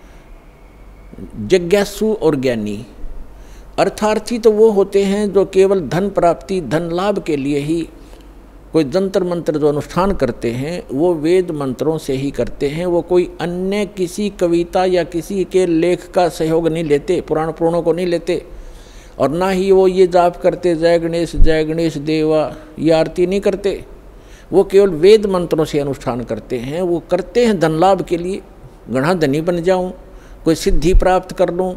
जिज्ञासु और ज्ञानी। अर्थार्थी तो वो होते हैं जो केवल धन प्राप्ति, धन लाभ के लिए ही कोई जंतर मंत्र जो अनुष्ठान करते हैं वो वेद मंत्रों से ही करते हैं। वो कोई अन्य किसी कविता या किसी के लेख का सहयोग नहीं लेते, पुराण पुराणों को नहीं लेते, और ना ही वो ये जाप करते जय गणेश जय गणेश देवा, ये आरती नहीं करते। वो केवल वेद मंत्रों से अनुष्ठान करते हैं। वो करते हैं धन लाभ के लिए, गणा धनी बन जाऊं, कोई सिद्धि प्राप्त कर लूं।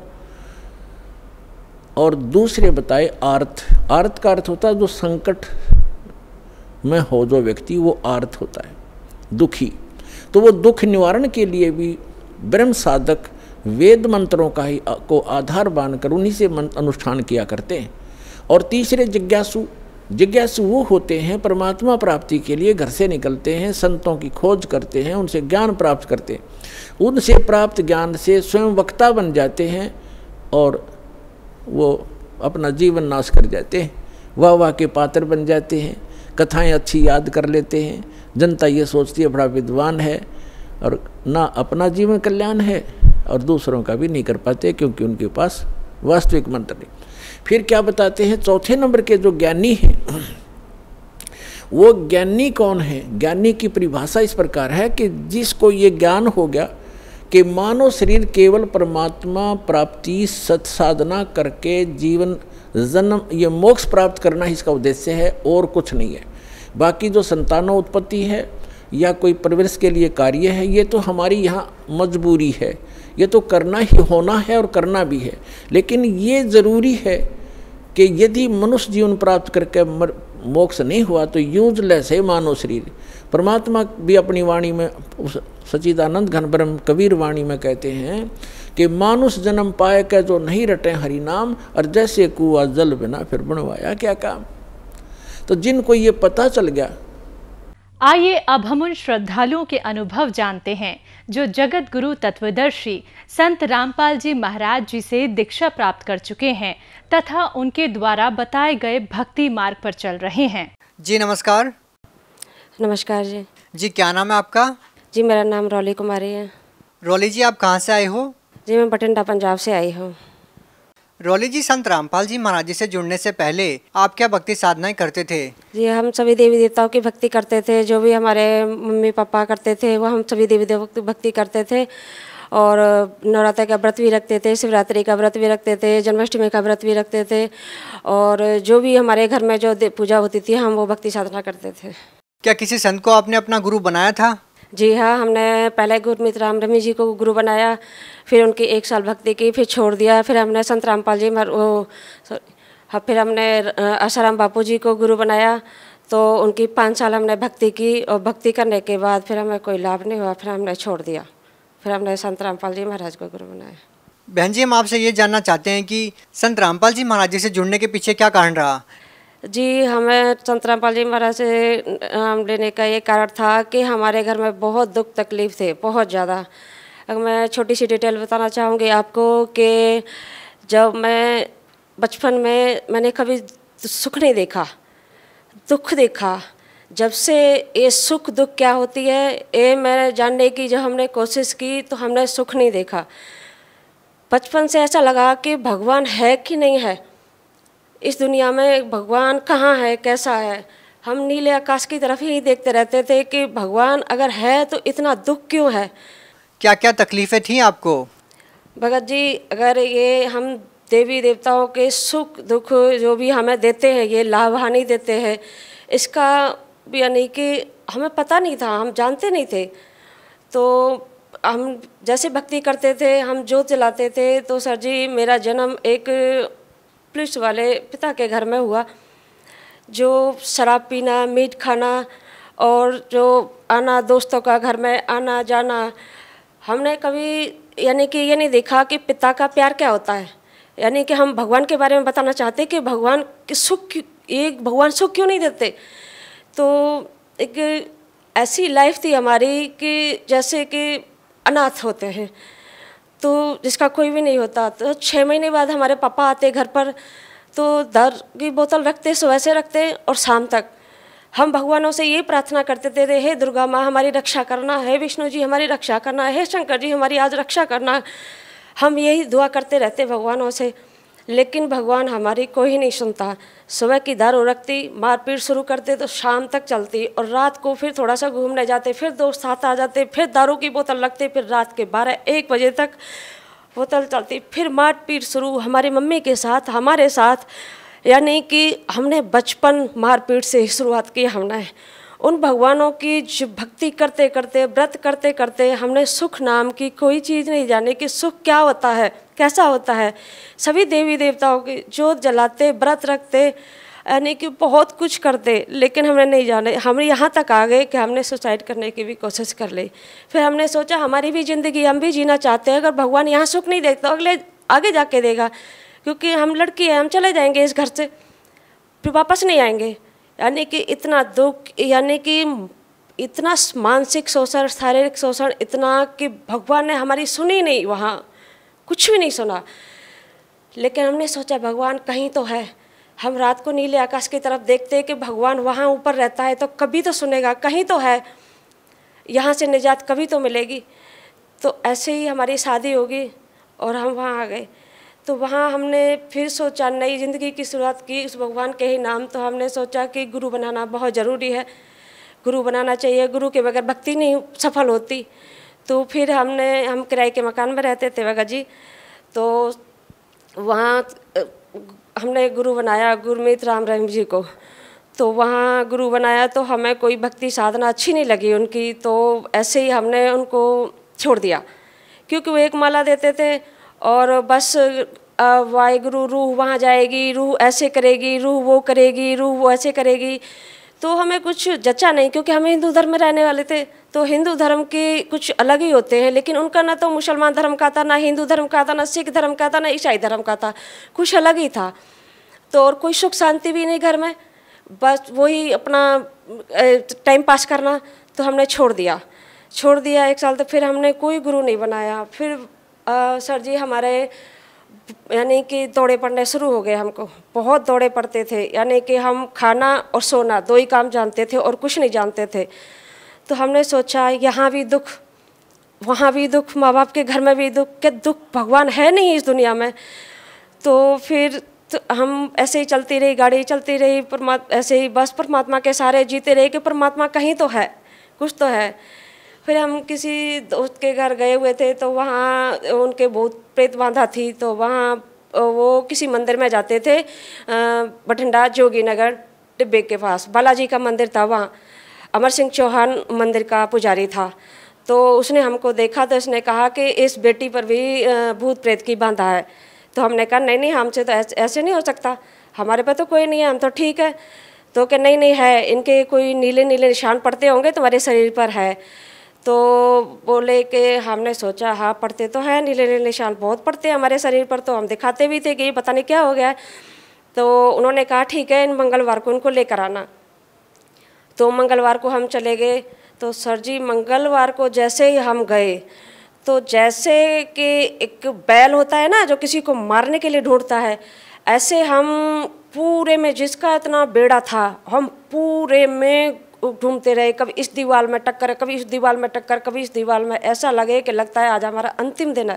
और दूसरे बताए आर्थ। आर्थ का अर्थ होता है जो संकट में हो जो व्यक्ति, वो आर्थ होता है, दुखी। तो वो दुख निवारण के लिए भी ब्रह्म साधक वेद मंत्रों का ही को आधार मानकर उन्हीं से अनुष्ठान किया करते हैं। और तीसरे जिज्ञासु। जिज्ञासु वो होते हैं परमात्मा प्राप्ति के लिए घर से निकलते हैं, संतों की खोज करते हैं, उनसे ज्ञान प्राप्त करते हैं, उनसे प्राप्त ज्ञान से स्वयं वक्ता बन जाते हैं और वो अपना जीवन नाश कर जाते हैं, वाह वाह के पात्र बन जाते हैं, कथाएं अच्छी याद कर लेते हैं। जनता ये सोचती है बड़ा विद्वान है, और ना अपना जीवन कल्याण है और दूसरों का भी नहीं कर पाते, क्योंकि उनके पास वास्तविक मंत्र नहीं। फिर क्या बताते हैं, चौथे नंबर के जो ज्ञानी हैं, वो ज्ञानी कौन है? ज्ञानी की परिभाषा इस प्रकार है कि जिसको ये ज्ञान हो गया कि मानव शरीर केवल परमात्मा प्राप्ति सत साधना करके जीवन जन्म ये मोक्ष प्राप्त करना ही इसका उद्देश्य है, और कुछ नहीं है। बाकी जो संतानों उत्पत्ति है या कोई परवरिश के लिए कार्य है, ये तो हमारी यहाँ मजबूरी है, ये तो करना ही होना है और करना भी है। लेकिन ये ज़रूरी है कि यदि मनुष्य जीवन प्राप्त करके मोक्ष नहीं हुआ तो यूजलेस है मानव शरीर। परमात्मा भी अपनी वाणी में, उस सच्चिदानंद घन ब्रह्म कबीर वाणी में कहते हैं कि मानुष जन्म पाए के जो नहीं रटे हरि नाम, और जैसे कुआ जल बिना फिर बनवाया क्या काम। तो जिनको ये पता चल गया। आइए अब हम उन श्रद्धालुओं के अनुभव जानते हैं जो जगत गुरु तत्वदर्शी संत रामपाल जी महाराज जी से दीक्षा प्राप्त कर चुके हैं तथा उनके द्वारा बताए गए भक्ति मार्ग पर चल रहे हैं। जी नमस्कार। नमस्कार जी। जी क्या नाम है आपका? जी मेरा नाम रौली कुमारी है। रौली जी आप कहाँ से आए हो? जी मैं बठिंडा पंजाब से आई हूँ। रौली जी, संत रामपाल जी महाराज जी से जुड़ने से पहले आप क्या भक्ति साधनाएं करते थे? जी हम सभी देवी देवताओं की भक्ति करते थे, जो भी हमारे मम्मी पापा करते थे वो हम सभी देवी देवताओं की भक्ति करते थे और नवरात्र का व्रत भी रखते थे, शिवरात्रि का व्रत भी रखते थे, जन्माष्टमी का व्रत भी रखते थे और जो भी हमारे घर में जो पूजा होती थी हम वो भक्ति साधना करते थे। क्या किसी संत को आपने अपना गुरु बनाया था? जी हाँ, हमने पहले गुरमीत राम रमी जी को गुरु बनाया, फिर उनकी एक साल भक्ति की, फिर छोड़ दिया, फिर हमने संत रामपाल जी मर वो फिर हमने आसाराम बापू जी को गुरु बनाया, तो उनकी पाँच साल हमने भक्ति की और भक्ति करने के बाद फिर हमें कोई लाभ नहीं हुआ, फिर हमने छोड़ दिया, फिर हमने संत रामपाल जी महाराज को गुरु बनाया। बहन जी, हम आपसे ये जानना चाहते हैं कि संत रामपाल जी महाराज जी से जुड़ने के पीछे क्या कारण रहा? जी हमें संत रामपाल जी महाराज से नाम लेने का ये कारण था कि हमारे घर में बहुत दुख तकलीफ थे, बहुत ज़्यादा। अगर मैं छोटी सी डिटेल बताना चाहूँगी आपको कि जब मैं बचपन में मैंने कभी सुख नहीं देखा, दुख देखा। जब से ये सुख दुख क्या होती है ये मैंने जानने की जब हमने कोशिश की तो हमने सुख नहीं देखा। बचपन से ऐसा लगा कि भगवान है कि नहीं है, इस दुनिया में भगवान कहाँ है, कैसा है। हम नीले आकाश की तरफ ही देखते रहते थे कि भगवान अगर है तो इतना दुख क्यों है। क्या क्या तकलीफ़ें थी आपको? भगत जी, अगर ये हम देवी देवताओं के सुख दुख जो भी हमें देते हैं, ये लाभ हानि देते हैं, इसका यानी कि हमें पता नहीं था, हम जानते नहीं थे। तो हम जैसे भक्ति करते थे, हम जोत जलाते थे। तो सर जी मेरा जन्म एक पुलिस वाले पिता के घर में हुआ, जो शराब पीना, मीट खाना और जो आना दोस्तों का घर में आना जाना, हमने कभी यानी कि ये नहीं देखा कि पिता का प्यार क्या होता है। यानी कि हम भगवान के बारे में बताना चाहते कि भगवान के सुख, एक भगवान सुख क्यों नहीं देते। तो एक ऐसी लाइफ थी हमारी कि जैसे कि अनाथ होते हैं तो जिसका कोई भी नहीं होता। तो छः महीने बाद हमारे पापा आते घर पर, तो दर की बोतल रखते, सुबह से रखते और शाम तक। हम भगवानों से ये प्रार्थना करते थे, हे दुर्गा माँ हमारी रक्षा करना, हे विष्णु जी हमारी रक्षा करना, हे शंकर जी हमारी आज रक्षा करना। हम यही दुआ करते रहते भगवानों से, लेकिन भगवान हमारी कोई नहीं सुनता। सुबह की दारू रखती, मारपीट शुरू करते तो शाम तक चलती और रात को फिर थोड़ा सा घूमने जाते, फिर दोस्त साथ आ जाते, फिर दारू की बोतल रखते, फिर रात के बारह एक बजे तक बोतल चलती, फिर मारपीट शुरू हमारी मम्मी के साथ, हमारे साथ। यानी कि हमने बचपन मारपीट से ही शुरुआत की हमने। उन भगवानों की जो भक्ति करते करते, व्रत करते करते हमने सुख नाम की कोई चीज़ नहीं जानी कि सुख क्या होता है, कैसा होता है। सभी देवी देवताओं की जोत जलाते, व्रत रखते, यानी कि बहुत कुछ करते, लेकिन हमने नहीं जाने। हम यहाँ तक आ गए कि हमने सुसाइड करने की भी कोशिश कर ली। फिर हमने सोचा हमारी भी ज़िंदगी हम भी जीना चाहते हैं, अगर भगवान यहाँ सुख नहीं देखता अगले आगे जाके देगा, क्योंकि हम लड़की हैं, हम चले जाएंगे इस घर से, फिर वापस नहीं आएंगे। यानी कि इतना दुख, यानी कि इतना मानसिक शोषण, शारीरिक शोषण इतना कि भगवान ने हमारी सुनी नहीं, वहाँ कुछ भी नहीं सुना। लेकिन हमने सोचा भगवान कहीं तो है। हम रात को नीले आकाश की तरफ देखते कि भगवान वहाँ ऊपर रहता है तो कभी तो सुनेगा, कहीं तो है, यहाँ से निजात कभी तो मिलेगी। तो ऐसे ही हमारी शादी होगी और हम वहाँ आ गए। तो वहाँ हमने फिर सोचा नई ज़िंदगी की शुरुआत की उस भगवान के ही नाम। तो हमने सोचा कि गुरु बनाना बहुत ज़रूरी है, गुरु बनाना चाहिए, गुरु के बगैर भक्ति नहीं सफल होती। तो फिर हमने हम किराए के मकान में रहते थे भगत जी, तो वहाँ हमने गुरु बनाया गुरमीत राम रहीम जी को। तो वहाँ गुरु बनाया तो हमें कोई भक्ति साधना अच्छी नहीं लगी उनकी, तो ऐसे ही हमने उनको छोड़ दिया, क्योंकि वो एक माला देते थे और बस वाहिगुरु रूह वहाँ जाएगी, रूह ऐसे करेगी, रूह वो करेगी, रूह वो ऐसे करेगी। तो हमें कुछ जचा नहीं, क्योंकि हम हिंदू धर्म में रहने वाले थे। तो हिंदू धर्म के कुछ अलग ही होते हैं, लेकिन उनका ना तो मुसलमान धर्म का था, ना हिंदू धर्म का था, ना सिख धर्म का था, ना ईसाई धर्म का था, कुछ अलग ही था। तो और कोई सुख शांति भी नहीं घर में, बस वही अपना टाइम पास करना, तो हमने छोड़ दिया छोड़ दिया एक साल तक। फिर हमने कोई गुरु नहीं बनाया। फिर आ, सर जी हमारे यानी कि दौड़े पड़ने शुरू हो गए। हमको बहुत दौड़े पड़ते थे, यानी कि हम खाना और सोना दो ही काम जानते थे और कुछ नहीं जानते थे। तो हमने सोचा यहाँ भी दुख, वहाँ भी दुख, माँ बाप के घर में भी दुख, कि दुख भगवान है नहीं इस दुनिया में। तो फिर तो हम ऐसे ही चलती रही, गाड़ी चलती रही, परमात्मा ऐसे ही बस परमात्मा के सारे जीते रहे कि परमात्मा कहीं तो है, कुछ तो है। फिर हम किसी दोस्त के घर गए हुए थे, तो वहाँ उनके भूत प्रेत बांधा थी, तो वहाँ वो किसी मंदिर में जाते थे, बठिंडा जोगी नगर टिब्बे के पास बालाजी का मंदिर था। वहाँ अमर सिंह चौहान मंदिर का पुजारी था। तो उसने हमको देखा, तो उसने कहा कि इस बेटी पर भी भूत प्रेत की बांधा है। तो हमने कहा नहीं नहीं, हमसे तो ऐसे नहीं हो सकता, हमारे पे तो कोई नहीं है, हम तो ठीक है। तो कि नहीं नहीं है, इनके कोई नीले नीले निशान पड़ते होंगे, तुम्हारे शरीर पर है। तो बोले कि हमने सोचा हाँ पड़ते तो हैं, नीले नीले निशान बहुत पड़ते हैं हमारे शरीर पर, तो हम दिखाते भी थे कि ये पता नहीं क्या हो गया है। तो उन्होंने कहा ठीक है, इन मंगलवार को इनको लेकर आना। तो मंगलवार को हम चले गए। तो सर जी मंगलवार को जैसे ही हम गए, तो जैसे कि एक बैल होता है ना जो किसी को मारने के लिए ढूंढता है, ऐसे हम पूरे में, जिसका इतना बेड़ा था, हम पूरे में ढूंढते रहे। कभी इस दीवार में टक्कर, कभी इस दीवार में टक्कर, कभी इस दीवार में। ऐसा लगे कि लगता है आज हमारा अंतिम दिन है।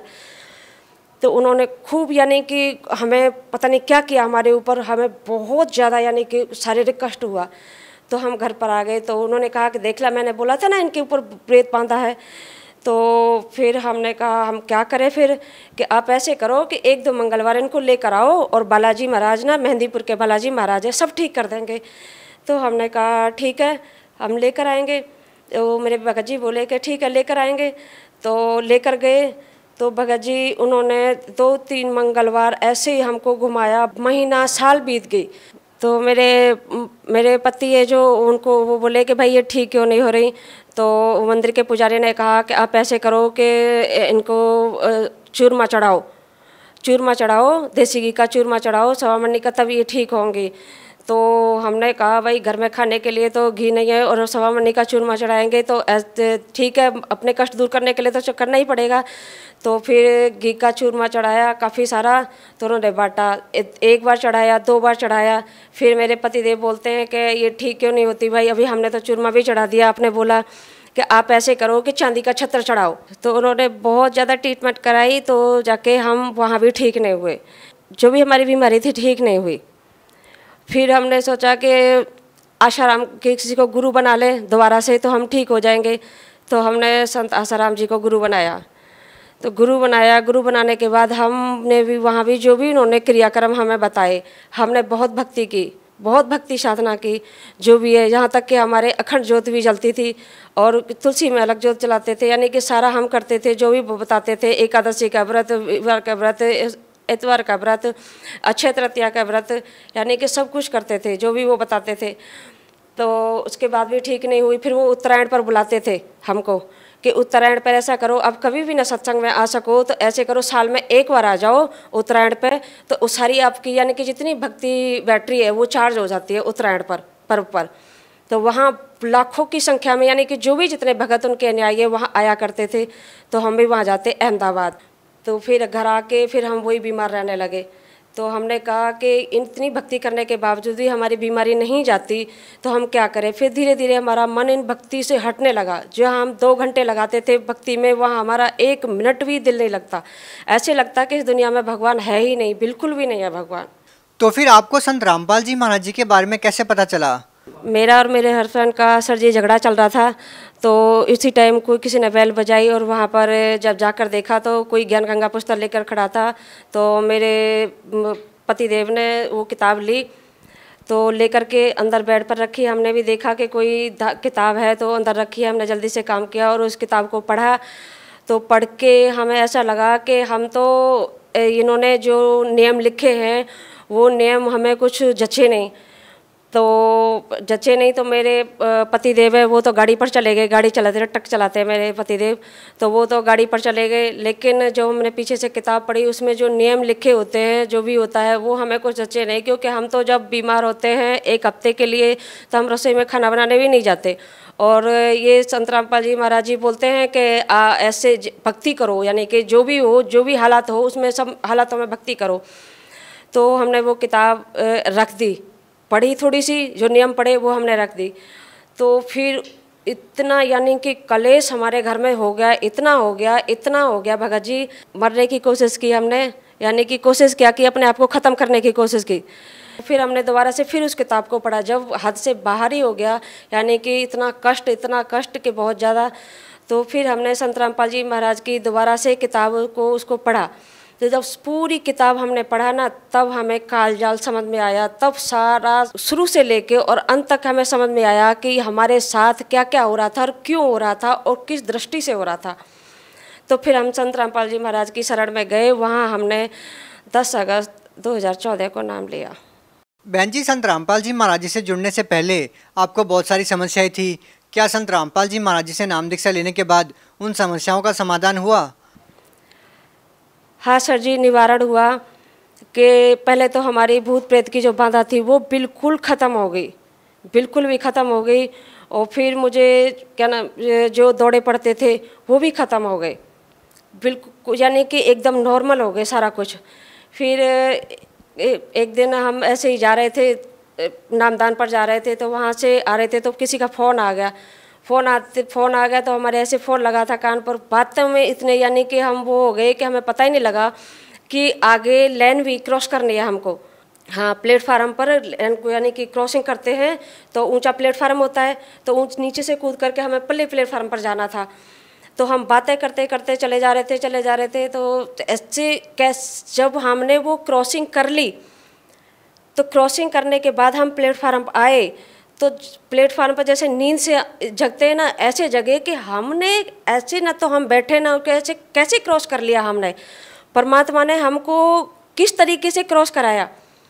तो उन्होंने खूब यानी कि हमें पता नहीं क्या किया हमारे ऊपर, हमें बहुत ज़्यादा यानी कि शारीरिक कष्ट हुआ। तो हम घर पर आ गए। तो उन्होंने कहा कि देख ला, मैंने बोला था ना इनके ऊपर प्रेत बांधा है। तो फिर हमने कहा हम क्या करें फिर, कि आप ऐसे करो कि एक दो मंगलवार इनको लेकर आओ, और बालाजी महाराज ना, मेहंदीपुर के बालाजी महाराज है, सब ठीक कर देंगे। तो हमने कहा ठीक है, हम लेकर आएंगे। तो मेरे भगत जी बोले कि ठीक है लेकर आएंगे। तो लेकर गए। तो भगत जी उन्होंने दो तीन मंगलवार ऐसे ही हमको घुमाया, महीना साल बीत गई। तो मेरे मेरे पति है जो, उनको वो बोले कि भाई ये ठीक क्यों नहीं हो रही। तो मंदिर के पुजारी ने कहा कि आप ऐसे करो कि इनको चूरमा चढ़ाओ, चूरमा चढ़ाओ, देसी घी का चूरमा चढ़ाओ सवा महीने का, तब ये ठीक होंगी। तो हमने कहा भाई घर में खाने के लिए तो घी नहीं है, और सवा महीने का चूरमा चढ़ाएंगे तो ठीक है, अपने कष्ट दूर करने के लिए तो करना ही पड़ेगा। तो फिर घी का चूरमा चढ़ाया काफ़ी सारा, तो उन्होंने बांटा। एक बार चढ़ाया, दो बार चढ़ाया। फिर मेरे पतिदेव बोलते हैं कि ये ठीक क्यों नहीं होती भाई, अभी हमने तो चूरमा भी चढ़ा दिया। आपने बोला कि आप ऐसे करो कि चांदी का छत्र चढ़ाओ। तो उन्होंने बहुत ज़्यादा ट्रीटमेंट कराई, तो जाके हम वहाँ भी ठीक नहीं हुए, जो भी हमारी बीमारी थी ठीक नहीं हुई। फिर हमने सोचा कि आशाराम के किसी को गुरु बना लें दोबारा से, तो हम ठीक हो जाएंगे। तो हमने संत आशाराम जी को गुरु बनाया। तो गुरु बनाया, गुरु बनाने के बाद हमने भी वहाँ भी जो भी उन्होंने क्रियाक्रम हमें बताए, हमने बहुत भक्ति की, बहुत भक्ति साधना की, जो भी है। यहाँ तक कि हमारे अखंड ज्योत भी जलती थी, और तुलसी में अलग ज्योत जलाते थे, यानी कि सारा हम करते थे जो भी बताते थे। एकादशी का व्रत, वीरवार का व्रत, इतवार का व्रत, अक्षय तृतीया का व्रत, यानी कि सब कुछ करते थे जो भी वो बताते थे। तो उसके बाद भी ठीक नहीं हुई। फिर वो उत्तरायण पर बुलाते थे हमको कि उत्तरायण पर ऐसा करो, अब कभी भी ना सत्संग में आ सको तो ऐसे करो, साल में एक बार आ जाओ उत्तरायण पर, तो उस सारी आपकी यानी कि जितनी भक्ति बैटरी है वो चार्ज हो जाती है उत्तरायण पर पर्व पर। तो वहाँ लाखों की संख्या में यानी कि जो भी जितने भगत उनके अनुयायी है वहाँ आया करते थे। तो हम भी वहाँ जाते अहमदाबाद। तो फिर घर आके फिर हम वही बीमार रहने लगे। तो हमने कहा कि इतनी भक्ति करने के बावजूद भी हमारी बीमारी नहीं जाती, तो हम क्या करें। फिर धीरे धीरे हमारा मन इन भक्ति से हटने लगा। जो हम दो घंटे लगाते थे भक्ति में, वहाँ हमारा एक मिनट भी दिल नहीं लगता। ऐसे लगता कि इस दुनिया में भगवान है ही नहीं, बिल्कुल भी नहीं है भगवान। तो फिर आपको संत रामपाल जी महाराज जी के बारे में कैसे पता चला? मेरा और मेरे हस्बैंड का सर जी झगड़ा चल रहा था। तो इसी टाइम कोई किसी ने बैल बजाई, और वहाँ पर जब जाकर देखा तो कोई ज्ञान गंगा पुस्तक लेकर खड़ा था। तो मेरे पतिदेव ने वो किताब ली, तो लेकर के अंदर बेड पर रखी। हमने भी देखा कि कोई किताब है, तो अंदर रखी। हमने जल्दी से काम किया और उस किताब को पढ़ा। तो पढ़ के हमें ऐसा लगा कि हम तो इन्होंने जो नियम लिखे हैं वो नियम हमें कुछ जचे नहीं। तो जचे नहीं। तो मेरे पति देव है वो तो गाड़ी पर चले गए, गाड़ी चलाते रहे, ट्रक चलाते हैं मेरे पति देव, तो वो तो गाड़ी पर चले गए। लेकिन जो हमने पीछे से किताब पढ़ी उसमें जो नियम लिखे होते हैं, जो भी होता है, वो हमें कुछ जचे नहीं, क्योंकि हम तो जब बीमार होते हैं एक हफ्ते के लिए तो हम रसोई में खाना बनाने भी नहीं जाते। और ये संत रामपाल जी महाराज जी बोलते हैं कि आ, ऐसे भक्ति करो, यानी कि जो भी हो, जो भी हालात हो, उसमें सब हालातों में भक्ति करो। तो हमने वो किताब रख दी, पढ़ी थोड़ी सी, जो नियम पढ़े वो हमने रख दी। तो फिर इतना यानी कि कलेश हमारे घर में हो गया, इतना हो गया, इतना हो गया भगत जी, मरने की कोशिश की हमने, यानी कि कोशिश किया कि अपने आप को ख़त्म करने की कोशिश की। फिर हमने दोबारा से फिर उस किताब को पढ़ा, जब हद से बाहर ही हो गया, यानी कि इतना कष्ट, इतना कष्ट कि बहुत ज़्यादा। तो फिर हमने संत रामपाल जी महाराज की दोबारा से किताब को उसको पढ़ा। तो जब पूरी किताब हमने पढ़ा ना, तब हमें काल जाल समझ में आया, तब सारा शुरू से लेके और अंत तक हमें समझ में आया कि हमारे साथ क्या क्या हो रहा था और क्यों हो रहा था और किस दृष्टि से हो रहा था। तो फिर हम संत रामपाल जी महाराज की शरण में गए, वहाँ हमने दस अगस्त दो हज़ार चौदह को नाम लिया। बहन जी, संत रामपाल जी महाराज जी से जुड़ने से पहले आपको बहुत सारी समस्याएं थी, क्या संत रामपाल जी महाराज जी से नाम दीक्षा लेने के बाद उन समस्याओं का समाधान हुआ? हाँ सर जी, निवारण हुआ कि पहले तो हमारी भूत प्रेत की जो बाधा थी वो बिल्कुल ख़त्म हो गई, बिल्कुल भी ख़त्म हो गई। और फिर मुझे क्या ना, जो दौड़े पड़ते थे वो भी ख़त्म हो गए, बिल्कुल, यानी कि एकदम नॉर्मल हो गए सारा कुछ। फिर एक दिन हम ऐसे ही जा रहे थे, नामदान पर जा रहे थे, तो वहाँ से आ रहे थे तो किसी का फ़ोन आ गया, फ़ोन आते फ़ोन आ गया तो हमारे ऐसे फ़ोन लगा था कान पर, बातों में इतने यानी कि हम वो हो गए कि हमें पता ही नहीं लगा कि आगे लाइन भी क्रॉस करनी है हमको। हाँ, प्लेटफार्म पर लाइन को यानी कि क्रॉसिंग करते हैं तो ऊंचा प्लेटफार्म होता है, तो ऊंच नीचे से कूद करके हमें पल्ले प्लेटफार्म पर जाना था। तो हम बातें करते करते चले जा रहे थे चले जा रहे थे तो ऐसे कैस जब हमने वो क्रॉसिंग कर ली, तो क्रॉसिंग करने के बाद हम प्लेटफार्म पर आए, तो प्लेटफार्म पर जैसे नींद से जगते हैं ना, ऐसे जगह कि हमने ऐसे ना तो हम बैठे ना, कैसे कैसे क्रॉस कर लिया हमने, परमात्मा ने हमको किस तरीके से क्रॉस कराया।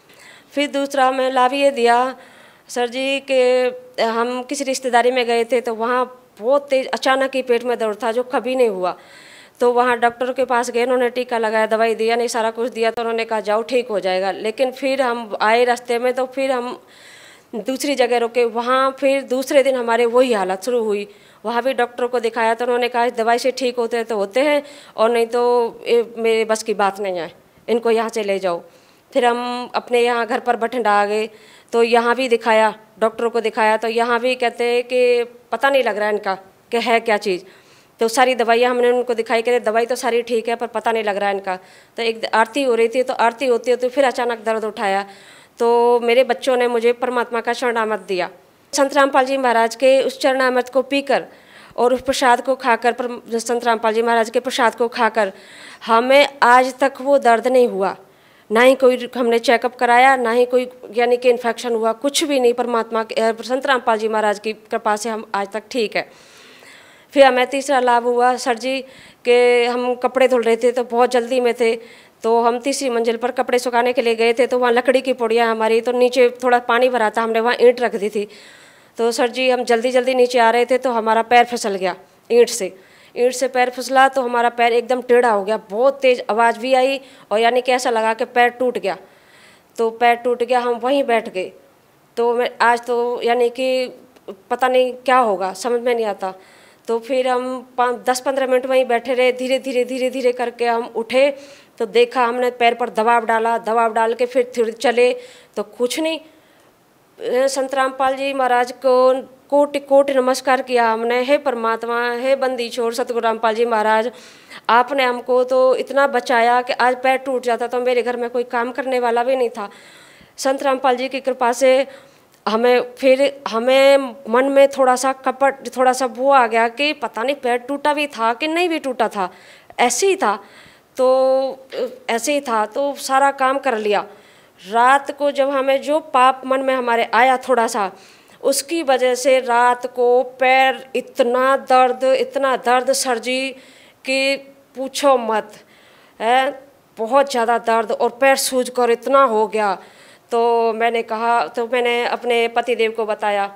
फिर दूसरा हमें लाभ ये दिया सर जी कि हम किसी रिश्तेदारी में गए थे, तो वहाँ बहुत तेज अचानक ही पेट में दर्द था जो कभी नहीं हुआ। तो वहाँ डॉक्टर के पास गए, उन्होंने टीका लगाया, दवाई दिया, नहीं सारा कुछ दिया, तो उन्होंने कहा जाओ ठीक हो जाएगा। लेकिन फिर हम आए रास्ते में, तो फिर हम दूसरी जगह रुके, वहाँ फिर दूसरे दिन हमारे वही हालत शुरू हुई। वहाँ भी डॉक्टर को दिखाया तो उन्होंने कहा दवाई से ठीक होते हैं तो होते हैं, और नहीं तो मेरे बस की बात नहीं है, इनको यहाँ से ले जाओ। फिर हम अपने यहाँ घर पर बठिंडा आ गए, तो यहाँ भी दिखाया, डॉक्टरों को दिखाया, तो यहाँ भी कहते हैं कि पता नहीं लग रहा है इनका कि है क्या चीज़। तो सारी दवाइयाँ हमने उनको दिखाई, कहते दवाई तो सारी ठीक है पर पता नहीं लग रहा है इनका। तो एक आरती हो रही थी, तो आरती होती होती फिर अचानक दर्द उठाया, तो मेरे बच्चों ने मुझे परमात्मा का शरणामत दिया। संत रामपाल जी महाराज के उस चरणामृत को पीकर और उस प्रसाद को खाकर, संत रामपाल जी महाराज के प्रसाद को खाकर हमें आज तक वो दर्द नहीं हुआ, ना ही कोई हमने चेकअप कराया, ना ही कोई यानी कि इन्फेक्शन हुआ, कुछ भी नहीं। परमात्मा के संत रामपाल जी महाराज की कृपा से हम आज तक ठीक है। फिर हमें तीसरा लाभ हुआ सर जी कि हम कपड़े धुल रहे थे, तो बहुत जल्दी में थे, तो हम तीसरी मंजिल पर कपड़े सुखाने के लिए गए थे, तो वहाँ लकड़ी की पुड़िया हमारी, तो नीचे थोड़ा पानी भरा था, हमने वहाँ ईंट रख दी थी। तो सर जी हम जल्दी जल्दी नीचे आ रहे थे, तो हमारा पैर फिसल गया ईंट से, ईंट से पैर फिसला, तो हमारा पैर एकदम टेढ़ा हो गया, बहुत तेज़ आवाज़ भी आई, और यानी कि ऐसा लगा कि पैर टूट गया। तो पैर टूट गया, हम वहीं बैठ गए। तो मैं आज तो यानी कि पता नहीं क्या होगा, समझ में नहीं आता। तो फिर हम पाँच दस पंद्रह मिनट वहीं बैठे रहे, धीरे धीरे धीरे धीरे करके हम उठे, तो देखा हमने पैर पर दबाव डाला, दबाव डाल के फिर फिर चले, तो कुछ नहीं। संत रामपाल जी महाराज को कोटि कोटि नमस्कार किया हमने, हे परमात्मा, हे बंदी छोड़ सतगुरु रामपाल जी महाराज, आपने हमको तो इतना बचाया कि आज पैर टूट जाता तो मेरे घर में कोई काम करने वाला भी नहीं था। संत रामपाल जी की कृपा से हमें फिर हमें मन में थोड़ा सा कपट, थोड़ा सा वो आ गया कि पता नहीं पैर टूटा भी था कि नहीं भी टूटा था, ऐसे ही था, तो ऐसे ही था, तो सारा काम कर लिया। रात को जब हमें जो पाप मन में हमारे आया थोड़ा सा, उसकी वजह से रात को पैर इतना दर्द, इतना दर्द सर जी कि पूछो मत है, बहुत ज़्यादा दर्द, और पैर सूज कर इतना हो गया। तो मैंने कहा, तो मैंने अपने पतिदेव को बताया।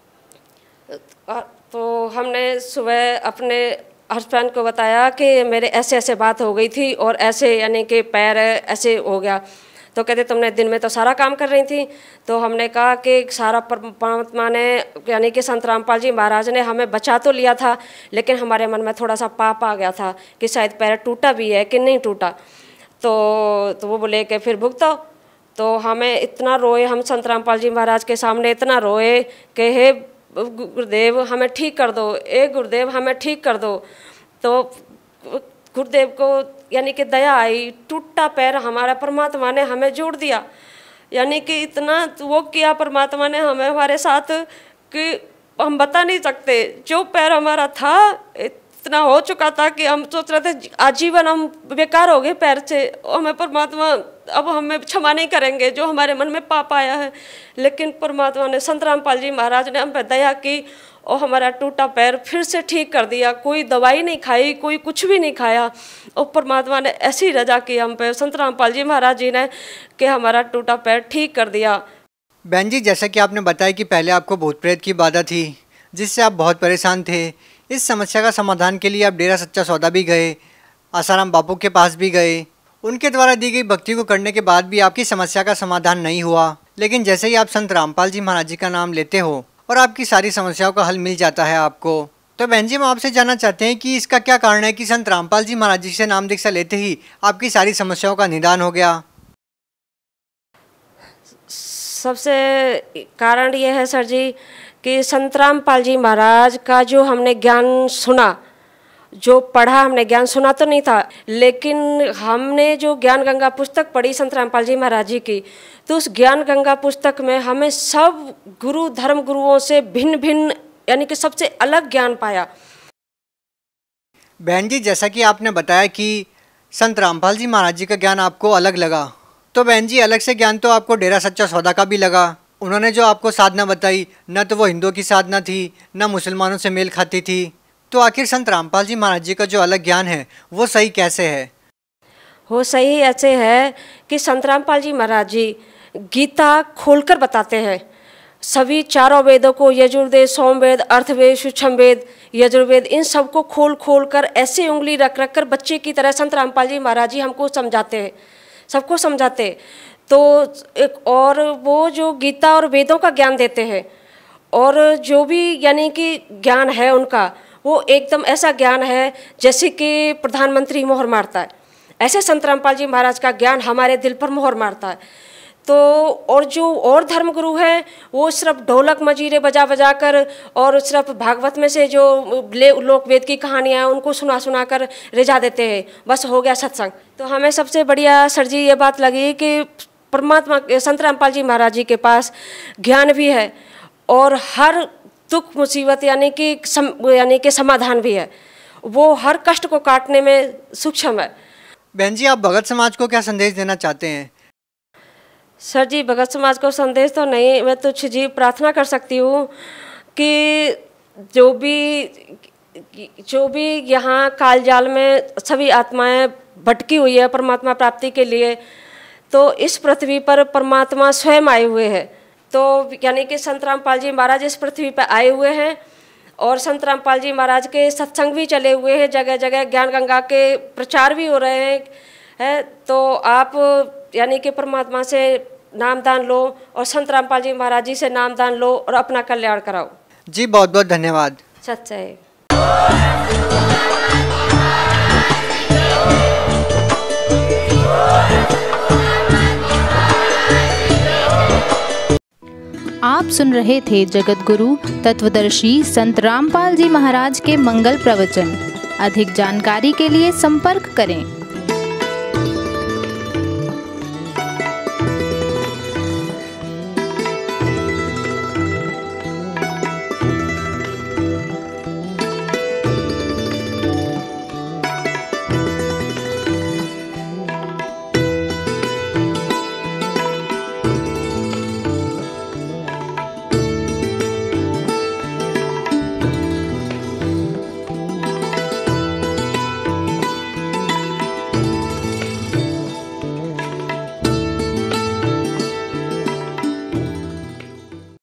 तो हमने सुबह अपने हस्बैंड को बताया कि मेरे ऐसे ऐसे बात हो गई थी और ऐसे यानी कि पैर ऐसे हो गया। तो कहते तुमने दिन में तो सारा काम कर रही थी। तो हमने कहा कि सारा परमात्मा ने यानी कि संत रामपाल जी महाराज ने हमें बचा तो लिया था, लेकिन हमारे मन में थोड़ा सा पाप आ गया था कि शायद पैर टूटा भी है कि नहीं टूटा। तो तो वो बोले कि फिर भुगतो। तो हमें इतना रोए, हम संत रामपाल जी महाराज के सामने इतना रोए कि हे गुरुदेव हमें ठीक कर दो, ए गुरुदेव हमें ठीक कर दो। तो गुरुदेव को यानी कि दया आई, टूटा पैर हमारा परमात्मा ने हमें जोड़ दिया। यानी कि इतना वो किया परमात्मा ने हमें हमारे साथ कि हम बता नहीं सकते। जो पैर हमारा था इतना हो चुका था कि हम सोच रहे थे आजीवन हम बेकार हो गए पैर से, और हमें परमात्मा अब हमें क्षमा नहीं करेंगे जो हमारे मन में पाप आया है। लेकिन परमात्मा ने, संत रामपाल जी महाराज ने हम पर दया की और हमारा टूटा पैर फिर से ठीक कर दिया। कोई दवाई नहीं खाई, कोई कुछ भी नहीं खाया, और परमात्मा ने ऐसी रजा की हम पे, संत रामपाल जी महाराज जी ने, कि हमारा टूटा पैर ठीक कर दिया। बहन जी, जैसा कि आपने बताया कि पहले आपको भूत प्रेत की बाधा थी जिससे आप बहुत परेशान थे। इस समस्या का समाधान के लिए आप डेरा सच्चा सौदा भी गए, आसाराम बापू के पास भी गए। उनके द्वारा दी गई भक्ति को करने के बाद भी आपकी समस्या का समाधान नहीं हुआ। लेकिन जैसे ही आप संत रामपाल जी महाराज जी का नाम लेते हो और आपकी सारी समस्याओं का हल मिल जाता है आपको। तो बहन जी, हम आपसे जानना चाहते हैं कि इसका क्या कारण है कि संत रामपाल जी महाराज जी से नाम दीक्षा लेते ही आपकी सारी समस्याओं का निदान हो गया। सबसे कारण ये है सर जी कि संत रामपाल जी महाराज का जो हमने ज्ञान सुना, जो पढ़ा, हमने ज्ञान सुना तो नहीं था, लेकिन हमने जो ज्ञान गंगा पुस्तक पढ़ी संत रामपाल जी महाराज जी की, तो उस ज्ञान गंगा पुस्तक में हमें सब गुरु धर्म गुरुओं से भिन्न भिन्न यानी कि सबसे अलग ज्ञान पाया। बहन जी, जैसा कि आपने बताया कि संत रामपाल जी महाराज जी का ज्ञान आपको अलग लगा, तो बहन जी अलग से ज्ञान तो आपको डेरा सच्चा सौदा का भी लगा। उन्होंने जो आपको साधना बताई, न तो वो हिंदुओं की साधना थी, न मुसलमानों से मेल खाती थी। तो आखिर संत रामपाल जी महाराज जी का जो अलग ज्ञान है वो सही कैसे है? वो सही ऐसे है कि संत रामपाल जी महाराज जी गीता खोलकर बताते हैं। सभी चारों वेदों को, यजुर्वेद, सोमवेद, अर्थवेद, सूक्ष्म वेद, यजुर्वेद, इन सबको खोल खोल कर ऐसे उंगली रख रख कर बच्चे की तरह संत रामपाल जी महाराज जी हमको समझाते हैं, सबको समझाते। तो एक और वो जो गीता और वेदों का ज्ञान देते हैं, और जो भी यानी कि ज्ञान है उनका, वो एकदम ऐसा ज्ञान है जैसे कि प्रधानमंत्री मोहर मारता है, ऐसे संत रामपाल जी महाराज का ज्ञान हमारे दिल पर मोहर मारता है। तो और जो और धर्मगुरु हैं वो सिर्फ ढोलक मजीरे बजा बजा कर और सिर्फ भागवत में से जो लोक वेद की कहानियाँ उनको सुना सुना कर रिझा देते हैं, बस हो गया सत्संग। तो हमें सबसे बढ़िया सर जी ये बात लगी कि परमात्मा संत रामपाल जी महाराज जी के पास ज्ञान भी है और हर दुख मुसीबत यानी कि सम, यानी कि समाधान भी है, वो हर कष्ट को काटने में सूक्ष्म है। बहन जी, आप भगत समाज को क्या संदेश देना चाहते हैं? सर जी, भगत समाज को संदेश तो नहीं, मैं तो जी प्रार्थना कर सकती हूँ कि जो भी जो भी यहाँ काल जाल में सभी आत्माएं भटकी हुई है परमात्मा प्राप्ति के लिए, तो इस पृथ्वी पर परमात्मा स्वयं आए हुए हैं। तो यानी कि संत रामपाल जी महाराज इस पृथ्वी पर आए हुए हैं और संत रामपाल जी महाराज के सत्संग भी चले हुए हैं, जगह जगह ज्ञान गंगा के प्रचार भी हो रहे हैं है। तो आप यानी कि परमात्मा से नामदान लो और संत रामपाल जी महाराज जी से नामदान लो और अपना कल्याण कराओ। जी बहुत बहुत धन्यवाद। सच्चा है। आप सुन रहे थे जगत गुरु तत्वदर्शी संत रामपाल जी महाराज के मंगल प्रवचन। अधिक जानकारी के लिए संपर्क करें।